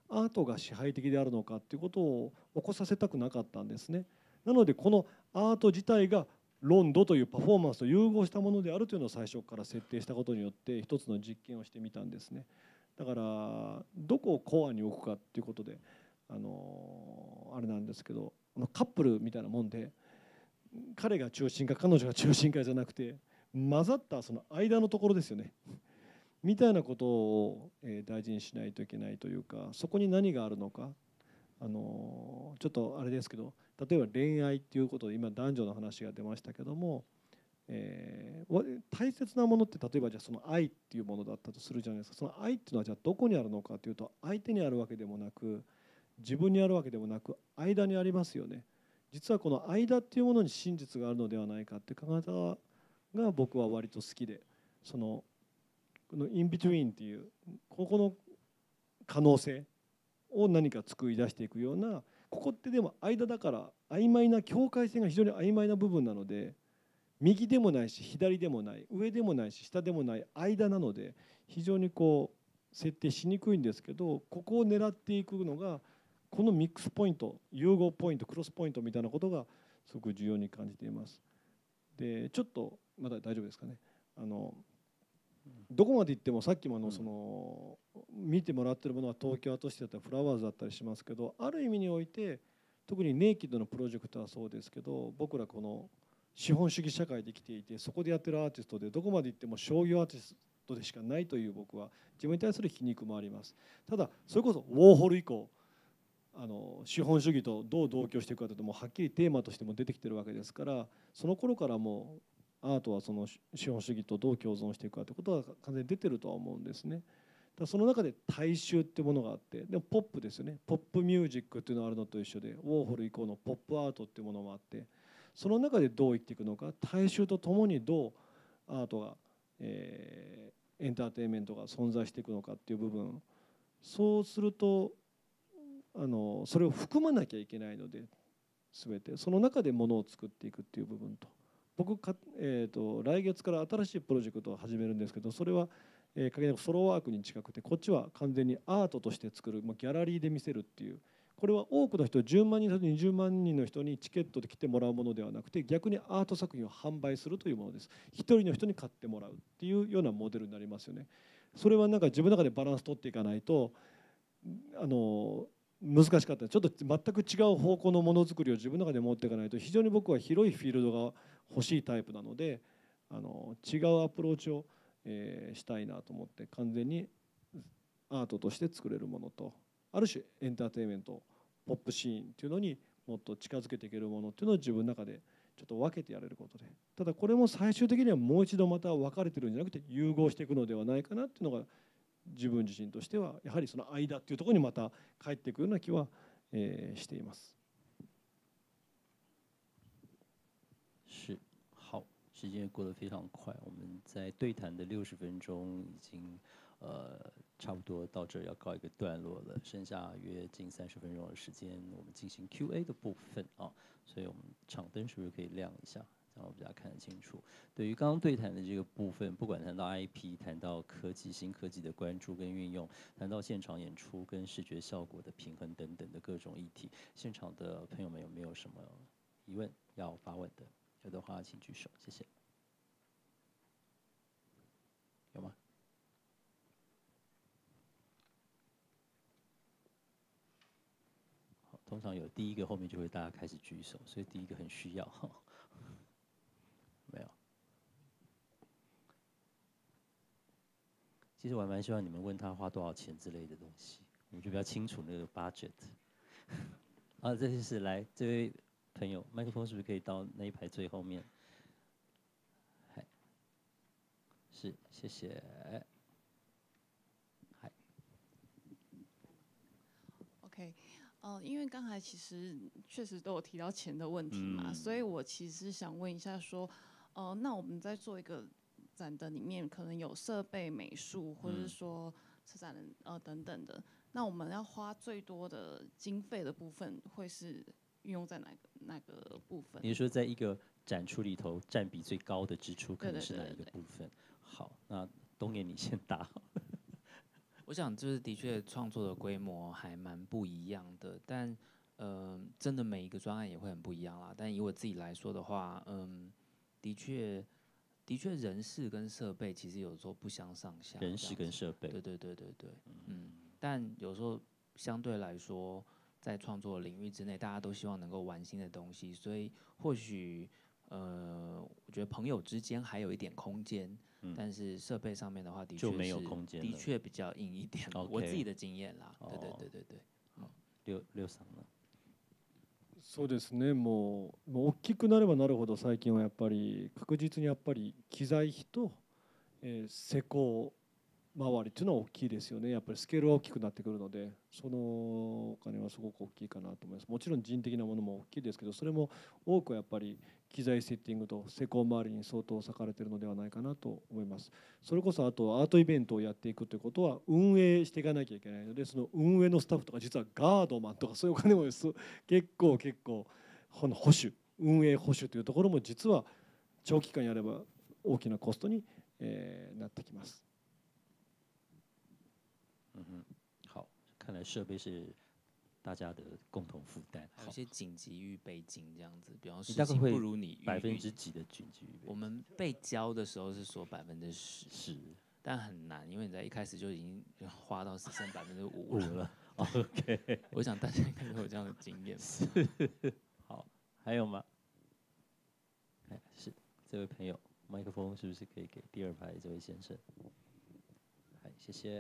C: アートが支配的であるのかっていうことを起こさせたくなかったんですね。なのでこのアート自体がロンドというパフォーマンスと融合したものであるというのを最初から設定したことによって一つの実験をしてみたんですね。だからどこをコアに置くかっていうことであのあれなんですけど、カップルみたいなもんで彼が中心か彼女が中心かじゃなくて混ざったその間のところですよねみたいなことを大事にしないといけないというか、そこに何があるのか、あのちょっとあれですけど、例えば恋愛っていうことで今男女の話が出ましたけども、えー、大切なものって例えばじゃあその愛っていうものだったとするじゃないですか。その愛っていうのはじゃあどこにあるのかというと、相手にあるわけでもなく自分にあるわけでもなく間にありますよね。実はこの間っていうものに真実があるのではないかっていう考え方が僕は割と好きで、そのこのインビトゥインっていうここの可能性を何か作り出していくような、ここってでも間だから曖昧な境界線が非常に曖昧な部分なので、右でもないし左でもない、上でもないし下でもない間なので非常にこう設定しにくいんですけど、ここを狙っていくのがこのミックスポイント、融合ポイント、クロスポイントみたいなことがすごく重要に感じています。でちょっとまだ大丈夫ですかね。あのどこまで行ってもさっきものその見てもらってるものは東京アートシティだったりフラワーズだったりしますけど、ある意味において特にネイキッドのプロジェクトはそうですけど、僕らこの資本主義社会で生きていて、そこでやってるアーティストでどこまで行っても商業アーティストでしかないという僕は自分に対する皮肉もあります。ただそれこそウォーホル以降あの資本主義とどう同居していくかというともうはっきりテーマとしても出てきてるわけですから、その頃からもうアートはその資本主義とどう共存していくかということは完全に出てるとは思うんですね。だその中で大衆っていうものがあって、でもポップですよね。ポップミュージックっていうのがあるのと一緒で、ウォーホル以降のポップアートっていうものもあって、その中でどう生きていくのか、大衆とともにどうアートが、えー、エンターテインメントが存在していくのかっていう部分、そうするとあのそれを含まなきゃいけないので、全てその中でものを作っていくっていう部分と、僕か、えー、と来月から新しいプロジェクトを始めるんですけど、それは、えー、限りなくソロワークに近くて、こっちは完全にアートとして作る、もうギャラリーで見せるっていう、これは多くの人、じゅうまんにんにじゅうまんにんの人にチケットで来てもらうものではなくて、逆にアート作品を販売するというものです。一人の人に買ってもらうっていうようなモデルになりますよね。それはなんか自分の中でバランス取っていかないとあの難しかった。ちょっと全く違う方向のものづくりを自分の中で持っていかないと、非常に僕は広いフィールドが欲しいタイプなので、あの違うアプローチを、えー、したいなと思って、完全にアートとして作れるものと、ある種エンターテインメントポップシーンっていうのにもっと近づけていけるものっていうのを自分の中でちょっと分けてやれることで、ただこれも最終的にはもう一度また分かれてるんじゃなくて融合していくのではないかなっていうのが、自分自身としてはやはりその間っていうところにまた帰っていくような気は、えー、しています。
A: 是，好，时间过得非常快，我们在对谈的六十分钟已经呃差不多到这儿要告一个段落了，剩下约近三十分钟的时间，我们进行 Q A 的部分啊，所以我们场灯是不是可以亮一下？让我比较看得清楚。对于刚刚对谈的这个部分，不管谈到 I P， 谈到科技、新科技的关注跟运用，谈到现场演出跟视觉效果的平衡等等的各种议题，现场的朋友们有没有什么疑问要发问的？有的话请举手，谢谢。有吗？好，通常有第一个，后面就会大家开始举手，所以第一个很需要。没有。其实我还蛮希望你们问他花多少钱之类的东西，我们就比较清楚那个 budget。啊，这就是来这位朋友，麦克风是不是可以到那一排最后面？是，谢谢。嗨。
D: OK。呃，因为刚才其实确实都有提到钱的问题嘛，嗯、所以我其实想问一下说，呃，那我们在做一个展的里面，可能有设备、美术，或者是说策展人呃等等的，那我们要花最多的经费的部分会是运用在哪个哪个部分？
A: 你是说在一个展出里头占比最高的支出可能是哪一个部分？
D: 对对对对对。
A: 好，那东野你先答。
B: 我想就是的确创作的规模还蛮不一样的，但呃，真的每一个专案也会很不一样啦。但以我自己来说的话，嗯，的确，的确人事跟设备其实有时候不相上下。
A: 人事跟设备。
B: 对对对对对，嗯，但有时候相对来说，在创作领域之内，大家都希望能够玩新的东西，所以或许呃，我觉得朋友之间还有一点空间。嗯、但是设备上面的话，的确是的确比较硬一点。我自己的经验啦，对对对对对。
A: 好，六六さん呢？
C: そうですね。もうもう大きくなればなるほど最近はやっぱり確実にやっぱり機材費と、えー、施工周りっていうのは大きいですよね。やっぱりスケールは大きくなってくるので、そのお金はすごく大きいかなと思います。もちろん人的なものも大きいですけど、それも多くはやっぱり機材セッティングと施工周りに相当割かれているのではないかなと思います。それこそあとアートイベントをやっていくということは運営していかなきゃいけないので、その運営のスタッフとか実はガードマンとかそういうお金も結構結構保守運営保守というところも実は長期間やれば大きなコストに、えー、なってきます。
A: 嗯哼，好，看来设备是大家的共同负担。
B: 还有一些紧急预备金这样子，比方事情不如你
A: 百分之几的紧急预备？
B: 我们被交的时候是说百分之十，
A: 是，
B: 但很难，因为你在一开始就已经花到只剩百分之五了。
A: OK，
B: 我想大家应该都有这样的经验。
A: 是，好，还有吗？哎，是这位朋友，麦克风是不是可以给第二排这位先生？哎，谢谢。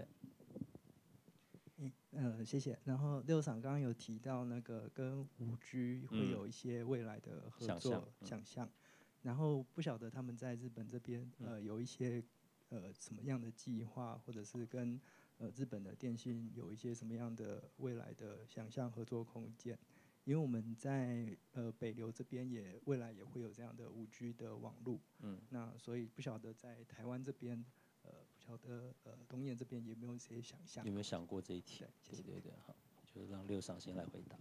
E: 呃，谢谢。然后六厂刚刚有提到那个跟五 G 会有一些未来的合作想象，然后不晓得他们在日本这边呃有一些呃什么样的计划，或者是跟呃日本的电信有一些什么样的未来的想象合作空间？因为我们在呃北流这边也未来也会有这样的五 G 的网路，嗯，那所以不晓得在台湾这边。呃，不晓得呃，东燕这边有没有一些想象？
A: 有没有想过这一题？
E: 对，
A: 对对对，好，就让六上先来回答。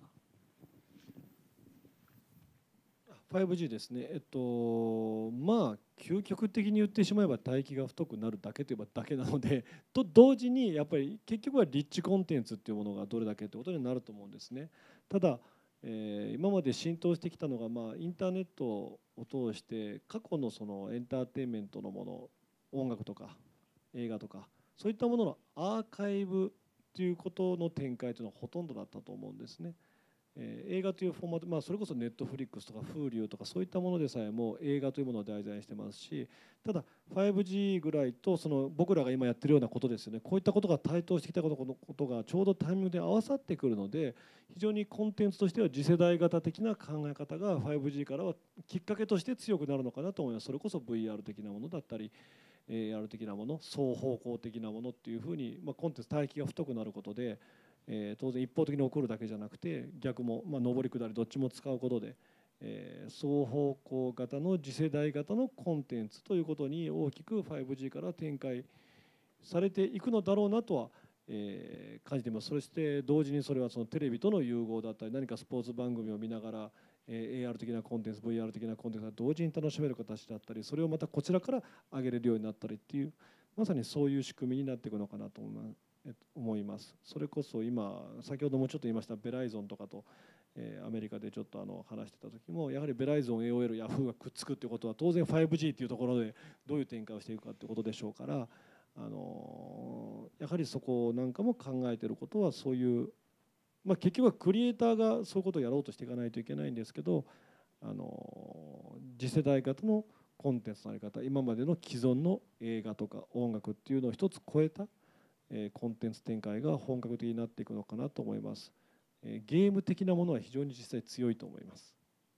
C: ファイブジー ですね。えっとまあ究極的に言ってしまえば帯域が太くなるだけといえばだけなので、と同時にやっぱり結局はリッチコンテンツっていうものがどれだけということになると思うんですね。ただ、えー、今まで浸透してきたのがまあインターネットを通して過去のそのエンターテインメントのもの、音楽とか映画とかそういったもののアーカイブということの展開というのはほとんどだったと思うんですね。えー、映画というフォーマット、まあ、それこそネットフリックスとか Hulu とかそういったものでさえも映画というものを題材にしてますし、ただ ファイブジー ぐらいとその僕らが今やってるようなことですよね。こういったことが台頭してきたことのことがちょうどタイミングで合わさってくるので、非常にコンテンツとしては次世代型的な考え方が ファイブジー からはきっかけとして強くなるのかなと思います。それこそ ブイアール 的なものだったりエーアール 的なもの、双方向的なものっていうふうに、まあ、コンテンツ帯域が太くなることで、えー、当然一方的に起こるだけじゃなくて逆も、まあ、上り下りどっちも使うことで、えー、双方向型の次世代型のコンテンツということに大きく ファイブジー から展開されていくのだろうなとは、えー、感じています。そして同時にそれはそのテレビとの融合だったり何かスポーツ番組を見ながらエーアール 的なコンテンツ ブイアール 的なコンテンツが同時に楽しめる形だったり、それをまたこちらから上げれるようになったりっていうまさにそういう仕組みになっていくのかなと思います。それこそ今先ほどもちょっと言いましたベライゾンとかとアメリカでちょっとあの話してた時もやはりベライゾン エーオーエル ヤフーがくっつくっていうことは当然 ファイブジー っていうところでどういう展開をしていくかっていうことでしょうから、あのやはりそこなんかも考えていることはそういうまあ、結局はクリエイターがそういうことをやろうとしていかないといけないんですけど、あの次世代型のコンテンツの在り方、今までの既存の映画とか音楽っていうのを一つ超えた、えー、コンテンツ展開が本格的になっていくのかなと思います。えー、ゲーム的なものは非常に実際強いと思います。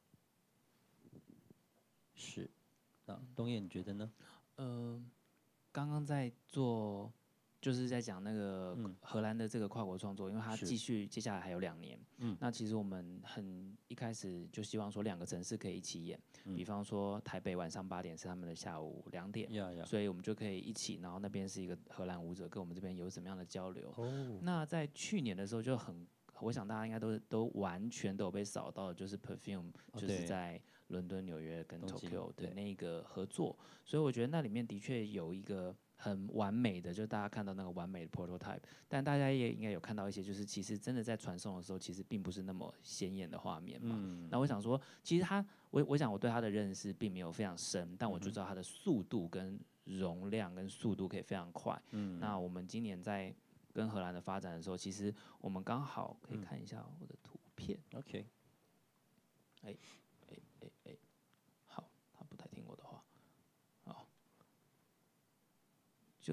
A: 是，那东野你觉得呢？
B: 呃，刚刚在做。就是在讲那个荷兰的这个跨国创作，因为它继续接下来还有两年。嗯，那其实我们很一开始就希望说两个城市可以一起演，嗯、比方说台北晚上八点是他们的下午两点，
A: yeah, yeah.
B: 所以我们就可以一起，然后那边是一个荷兰舞者，跟我们这边有什么样的交流。哦、那在去年的时候就很，我想大家应该都都完全都有被扫到的，就是 Perfume，、哦、就是在伦敦、纽约跟 Tokyo 的那个合作，所以我觉得那里面的确有一个。 很完美的，就大家看到那个完美的 prototype， 但大家也应该有看到一些，就是其实真的在传送的时候，其实并不是那么鲜艳的画面嘛。嗯、那我想说，其实他，我我想我对他的认识并没有非常深，但我就知道他的速度跟容量跟速度可以非常快。嗯，那我们今年在跟荷兰的发展的时候，其实我们刚好可以看一下我的图片。
A: 嗯、OK，
B: 哎哎哎哎，好，他不太听我的话。就是，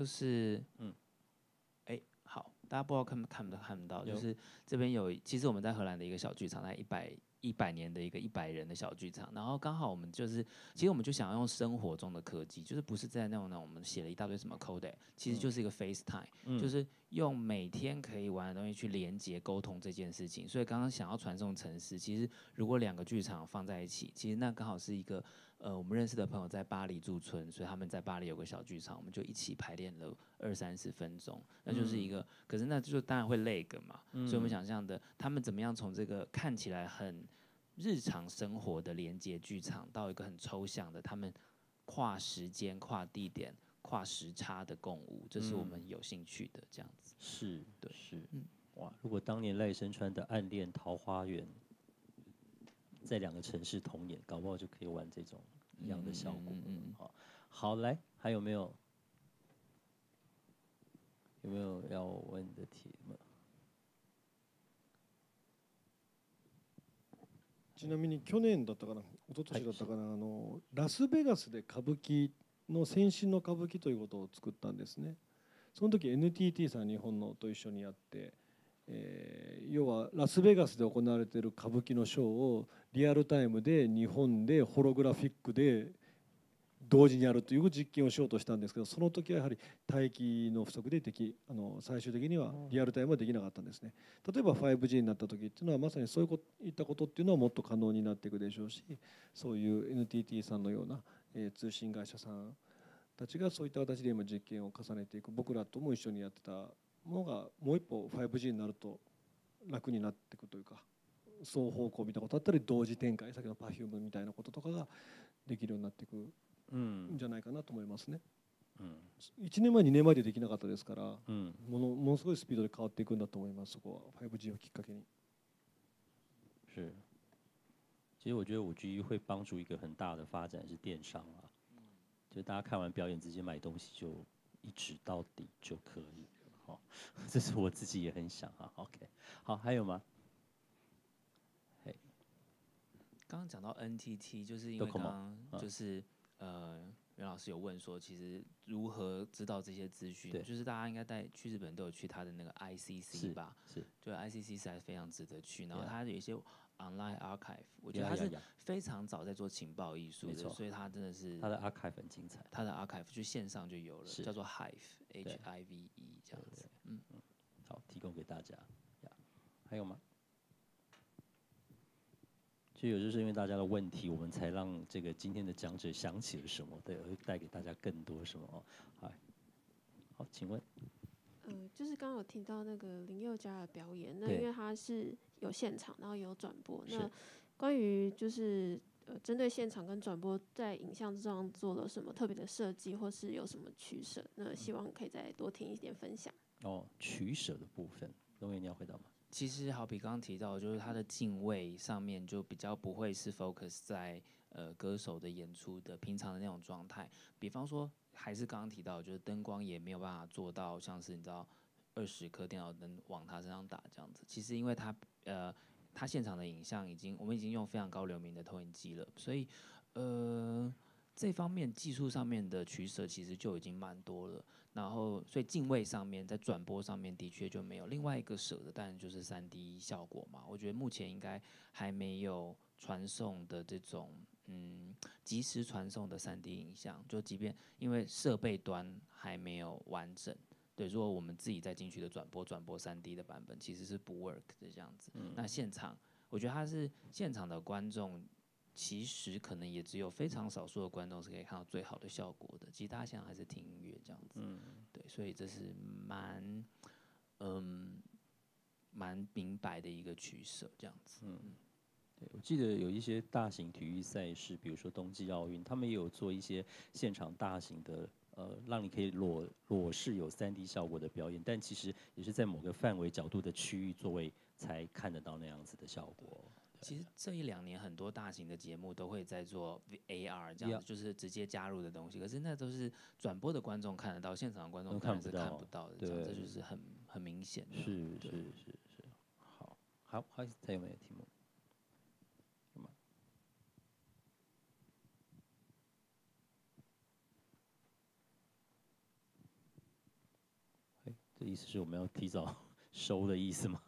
B: 嗯，哎，好，大家不知道看看不看不到，就是这边有，其实我们在荷兰的一个小剧场，在一百一百年的一个一百人的小剧场，然后刚好我们就是，其实我们就想要用生活中的科技，就是不是在那种那种我们写了一大堆什么 code， 其实就是一个 FaceTime，、嗯、就是用每天可以玩的东西去连接沟通这件事情。所以刚刚想要传送程式，其实如果两个剧场放在一起，其实那刚好是一个。呃，我们认识的朋友在巴黎驻村，所以他们在巴黎有个小剧场，我们就一起排练了二三十分钟，那就是一个，嗯、可是那就当然会累个嘛，嗯、所以我们想象的，他们怎么样从这个看起来很日常生活的连接剧场，到一个很抽象的，他们跨时间、跨地点、跨时差的共舞，这是我们有兴趣的，这样子。
A: 是，
B: 对，
A: 是，嗯，哇，如果当年赖声川的《暗恋桃花源》在两个城市同演，搞不好就可以玩这种一样的效果。嗯嗯嗯、好，好，来，还有没有？有没有要问的题目？
C: ちなみに去年だったかな、一昨年だったかな、はい、あのラスベガスで歌舞伎の先進の歌舞伎ということを作ったんですね。その時 エヌティーティー さん日本のと一緒にやって。えー、要はラスベガスで行われている歌舞伎のショーをリアルタイムで日本でホログラフィックで同時にやるという実験をしようとしたんですけど、その時はやはり帯域の不足でできあの最終的にはリアルタイムはできなかったんですね。例えば ファイブジー になった時っていうのはまさにそういうこといったことっていうのはもっと可能になっていくでしょうし、そういう エヌティーティー さんのような、えー、通信会社さんたちがそういった形で今実験を重ねていく、僕らとも一緒にやってたものがもう一歩 ファイブジー になると楽になっていくというか、双方向みたいなことだったり同時展開、先の Perfume みたいなこととかができるようになっていくんじゃないかなと思いますね。うん、いちねんまえにねんまえでできなかったですから、うん、ものものすごいスピードで変わっていくんだと思います。そこは ファイブジー をきっかけに。
A: 是，其实我觉得 五 G 会帮助一个很大的发展是电商啊，就大家看完表演直接买东西就一直到底就可以。好，这是我自己也很想啊。OK， 好，还有吗？嘿，
B: 刚刚讲到 N T T， 就是因为刚刚就是、嗯、呃，袁老师有问说，其实如何知道这些资讯？就是大家应该在去日本都有去他的那个 I C C 吧？
A: 是，是
B: 对 I C C 是还非常值得去。然后他有一些 online archive， 我觉得他是非常早在做情报艺术的，所以他真的是
A: 他的 archive 很精彩。
B: 他的 archive 就线上就有了，叫做 Hive，H I V E 这样子。嗯嗯，
A: 好，提供给大家。还有吗？就有就是因为大家的问题，我们才让这个今天的讲者想起了什么，对，而带给大家更多什么。好，好，请问。
F: 呃，就是刚刚有听到那个林宥嘉的表演，那因为他是有现场，然后有转播。那关于就是呃，针对现场跟转播在影像上做了什么特别的设计，或是有什么取舍？那希望可以再多听一点分享。
A: 哦，取舍的部分，东岳你要回答吗？
B: 其实好比刚刚提到，就是他的敬畏上面就比较不会是 focus 在呃歌手的演出的平常的那种状态。比方说，还是刚刚提到，就是灯光也没有办法做到像是你知道二十颗电脑灯往他身上打这样子。其实因为他呃他现场的影像已经我们已经用非常高流明的投影机了，所以呃这方面技术上面的取舍其实就已经蛮多了。然后，所以敬畏上面，在转播上面的确就没有。另外一个舍的当然就是三 D 效果嘛。我觉得目前应该还没有传送的这种嗯即时传送的三 D 影像，就即便因为设备端还没有完整，对，如果我们自己在进去的转播转播三 D 的版本其实是不 work 的这样子。嗯、那现场，我觉得它是现场的观众。其实可能也只有非常少数的观众是可以看到最好的效果的，其实大家现在还是听音乐这样子，嗯，对，所以这是蛮，嗯，蛮明白的一个取舍这样子。嗯，
A: 对，我记得有一些大型体育赛事，比如说冬季奥运，他们也有做一些现场大型的呃，让你可以裸裸视有三 D 效果的表演，但其实也是在某个范围角度的区域座位才看得到那样子的效果。
B: 其实这一两年很多大型的节目都会在做 A R 这样子，就是直接加入的东西。可是那都是转播的观众看得到，现场的观众当然是看不到的，这样这就是很很明显的。
A: 是是是是。好，好，好，还有没有题目？这意思是我们要提早收的意思吗？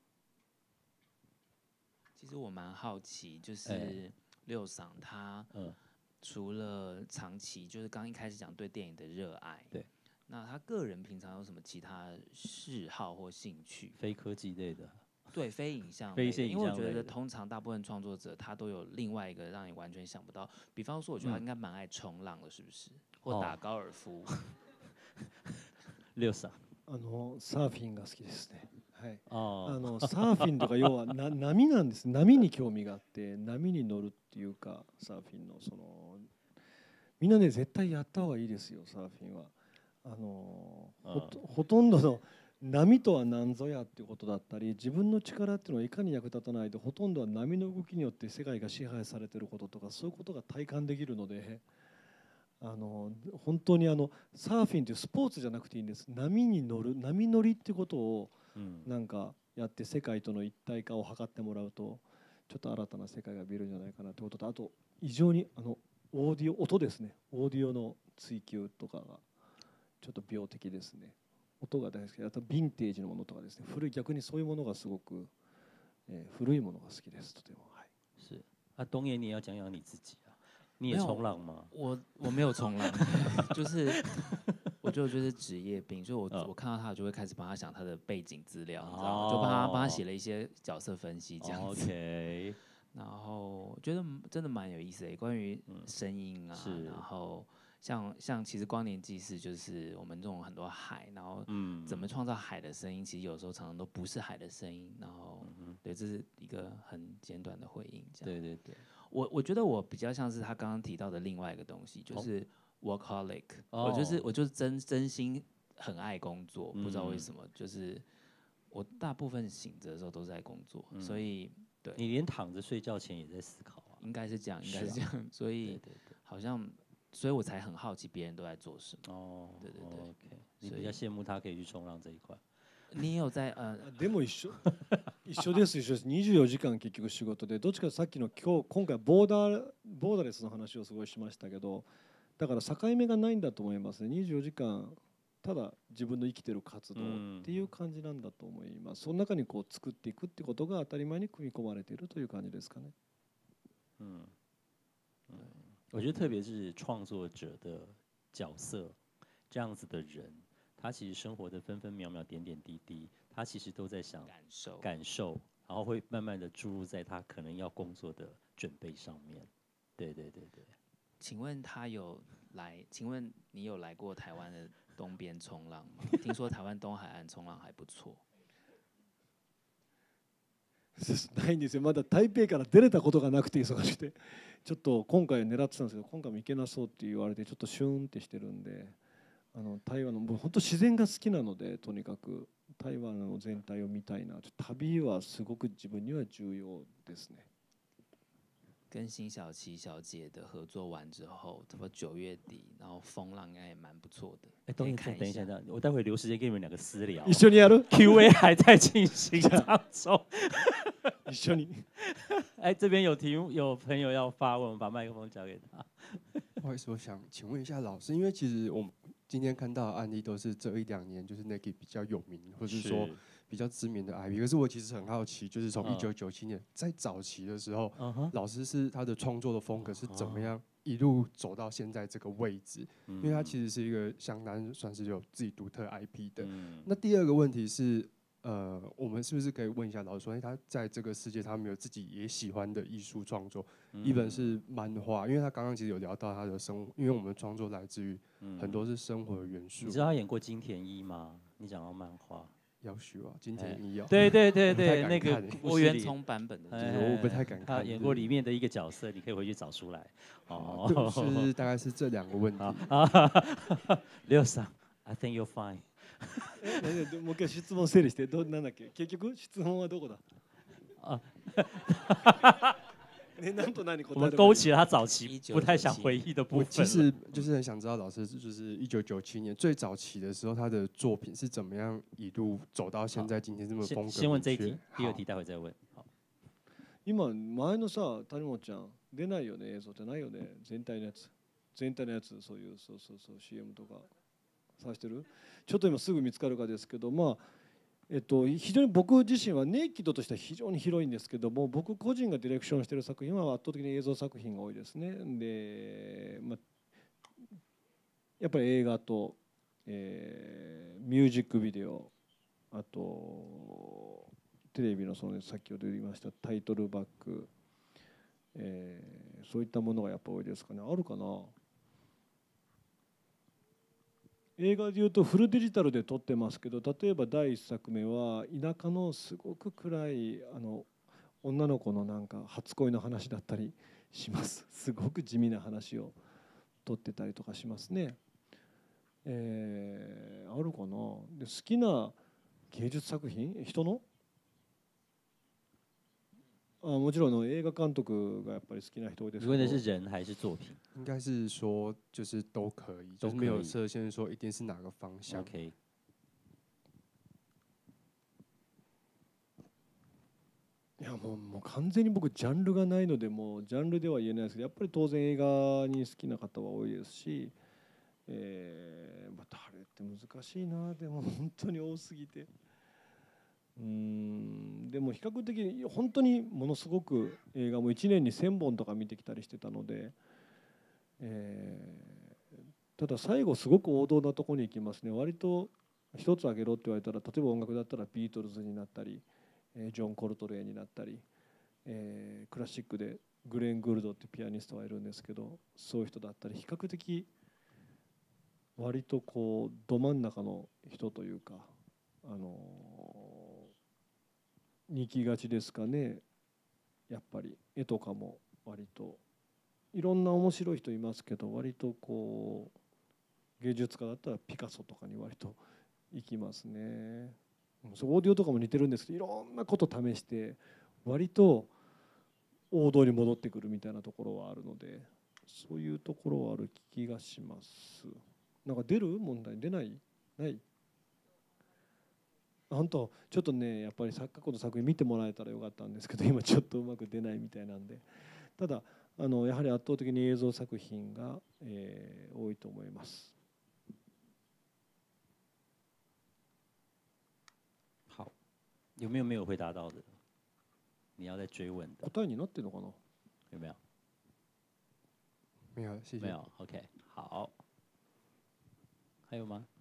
B: 其实我蛮好奇，就是六嗓他除了长期就是刚一开始讲对电影的热爱，
A: 对，
B: 那他个人平常有什么其他嗜好或兴趣？
A: 非科技类的，
B: 对，非影像
A: 类的，
B: 因为我觉得通常大部分创作者他都有另外一个让你完全想不到，比方说我觉得他应该蛮爱冲浪的，是不是？嗯、或打高尔夫。
A: 六嗓。
C: あのサーフィンが好きですね。はい。あのサーフィンとか要はな波なんです。波に興味があって波に乗るっていうかサーフィンのそのみんなね絶対やった方がいいですよサーフィンは。あのほとほとんどの波とは何ぞやっていうことだったり自分の力っていうのはいかに役立たないでほとんどは波の動きによって世界が支配されていることとかそういうことが体感できるので。あの本当にあのサーフィンというスポーツじゃなくていいんです。波に乗る波乗りっていうことをなんかやって世界との一体化を図ってもらうとちょっと新たな世界が見えるんじゃないかなということとあと異常にあのオーディオ音ですねオーディオの追求とかがちょっと病的ですね。音が大好きであとヴィンテージのものとかですね古い逆にそういうものがすごく、えー、古いものが好きですとても。はい。
A: 是。啊，东野你也要讲讲你自己。你也冲浪吗？
B: 我我没有冲浪，就是我觉得就是职业病，所以我、哦、我看到他就会开始帮他想他的背景资料，哦、你知道吗？就帮他帮他写了一些角色分析这样子。
A: OK，
B: 然后觉得真的蛮有意思的，关于声音啊，嗯、然后像像其实光年纪事就是我们这种很多海，然后怎么创造海的声音，其实有时候常常都不是海的声音，然后、嗯、对，这是一个很简短的回应，这样。
A: 对对对。
B: 我我觉得我比较像是他刚刚提到的另外一个东西，就是 workaholic。哦、我就是我就是真真心很爱工作，嗯、不知道为什么，就是我大部分醒着的时候都是在工作，嗯、所以对。
A: 你连躺着睡觉前也在思考啊？
B: 应该是这样，应该是这样，啊、所以对对对好像，所以我才很好奇别人都在做什么。哦，对对对。
A: OK， 你比较羡慕他可以去冲浪这一块。
B: 你有在呃？
C: でも一緒一緒です一緒です。にじゅうよじかん結局仕事でどっちかさっきの今日今回ボーダーボーダーレスの話をすごいしましたけど、だから境目がないんだと思いますね。にじゅうよじかんただ自分の生きてる活動っていう感じなんだと思います。その中にこう作っていくってことが当たり前に組み込まれているという感じですかね。
A: 嗯嗯，我觉得特别是创作者的角色这样子的人。他其实生活的分分秒秒、点点滴滴，他其实都在想
B: 感受，
A: 感受，然后会慢慢的注入在他可能要工作的准备上面。对对对对。
B: 请问他有来？请问你有来过台湾的东边冲浪吗？听说台湾东海岸冲浪还不错。
C: ないんですよ。まだ台北から出れたことがなくて忙しくて、ちょっと今回狙ってたんですけど、今回も行けなそうって言われてちょっとシューンってしてるんで。あの台湾のもう本当自然が好きなのでとにかく台湾の全体を見たいな。旅はすごく自分には重要ですね。
B: 跟辛晓琪小姐的合作完之后，差不多九月底，然后风浪应该也蛮不错的。
A: 哎，等一下，等一下，我待会留时间给你们两个私聊。
C: 一緒にやる
A: ？Q A 还在进行当中。
C: 一緒に。
A: 哎，这边有题目，有朋友要发问，我们把麦克风交给他。
G: 不好意思，我想请问一下老师，因为其实我们今天看到的案例都是这一两年就是 Nike 比较有名，或是说比较知名的 I P。可是我其实很好奇，就是从一九九七年在早期的时候，嗯、老师是他的创作的风格是怎么样一路走到现在这个位置？嗯、因为他其实是一个相当算是有自己独特 I P 的。嗯、那第二个问题是。呃，我们是不是可以问一下老师说，他在这个世界，他没有自己也喜欢的艺术创作？嗯、一本是漫画，因为他刚刚其实有聊到他的生活，因为我们创作来自于很多是生活的元素。
A: 你知道他演过金田一吗？你讲到漫画，
G: 要许啊，金城武有。
A: 对对对对，那个
B: 吴元聪版本的，
G: 就是我不太敢看。
A: 他演过里面的一个角色，你可以回去找出来。
G: 哦，是大概是这两个问题。
A: 六さん I think you're fine
C: もう一回質問整理して、どなんだっけ？結局質問はどこだ？啊。
A: 我们勾起了他早期不太想回忆的部分。
G: 其实就是很想知道老师，就是一九九七年最早期的时候，他的作品是怎么样一路走到现在今天这么风格。
A: 先问这一题，第二题待会再问。好。
C: 今前のさ、谷本ちゃん出ないよね、映像じゃないよね、全体のやつ、全体のやつ、そういうそうそうそう シーエム とか探してる。ちょっと今すぐ見つかるかですけど、まあ。えっと、非常に僕自身はネイキッドとしては非常に広いんですけども、僕個人がディレクションしている作品は圧倒的に映像作品が多いですね。で、まあ、やっぱり映画と、えー、ミュージックビデオ、あとテレビのその先ほど言いましたタイトルバック、えー、そういったものがやっぱ多いですかね。あるかな。映画でいうとフルデジタルで撮ってますけど、例えばだいいっさくめは田舎のすごく暗いあの女の子のなんか初恋の話だったりします。すごく地味な話を撮ってたりとかしますね。えー、あるかな。で好きな芸術作品、人の啊，もちろん映画監督がやっぱり好きな人多いですけど。
A: 问的是人还是作品？
G: 应该是说就是都可以，就是没有设限说一定是哪个方向。
A: OK。
C: いやもうもう完全に僕ジャンルがないのでもうジャンルでは言えないですけど、やっぱり当然映画に好きな方は多いですし、えー、まあ誰って難しいな。でも本当に多すぎて。うーんでも比較的本当にものすごく映画もいちねんにせんぼんとか見てきたりしてたので、えー、ただ最後すごく王道なところに行きますね。割と一つ挙げろって言われたら、例えば音楽だったらビートルズになったりジョン・コルトレーンになったり、えー、クラシックでグレン・グールドってピアニストがいるんですけど、そういう人だったり比較的割とこうど真ん中の人というか、あのにきがちですかね。やっぱり絵とかも割といろんな面白い人いますけど、割とこう芸術家だったらピカソとかに割と行きますね。オーディオとかも似てるんですけど、いろんなこと試して割と王道に戻ってくるみたいなところはあるので、そういうところはある気がします。なんか出る問題出ないない。本当ちょっとねやっぱり過去の作品見てもらえたらよかったんですけど、今ちょっとうまく出ないみたいなんで、ただあのやはり圧倒的に映像作品が、えー、多いと思います。
A: 好，有没有没有回答到的？你要再追问的。
C: 答えになってるのかな？
A: 有没有？
G: 没有，谢谢。
A: 没有 ，OK， 好。还有吗？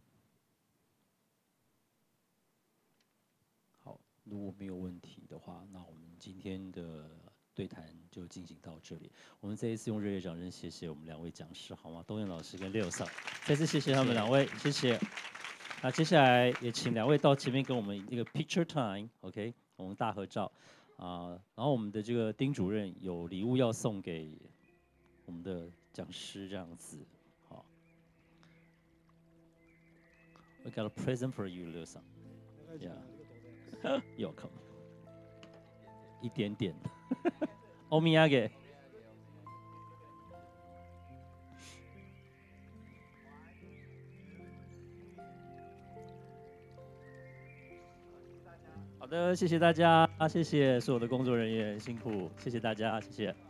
A: 如果没有问题的话，那我们今天的对谈就进行到这里。我们这一次用热烈掌声谢谢我们两位讲师，好吗？东彦老师跟六嫂，再次谢谢他们两位，谢谢。那接下来也请两位到前面跟我们一个 picture time，OK， 我们大合照啊。然后我们的这个丁主任有礼物要送给我们的讲师，这样子，好。We got a present for you， 六嫂。Yeah。有空，一点点，欧米亚给。好的，谢谢大家，谢谢所有的工作人员辛苦，谢谢大家，谢谢。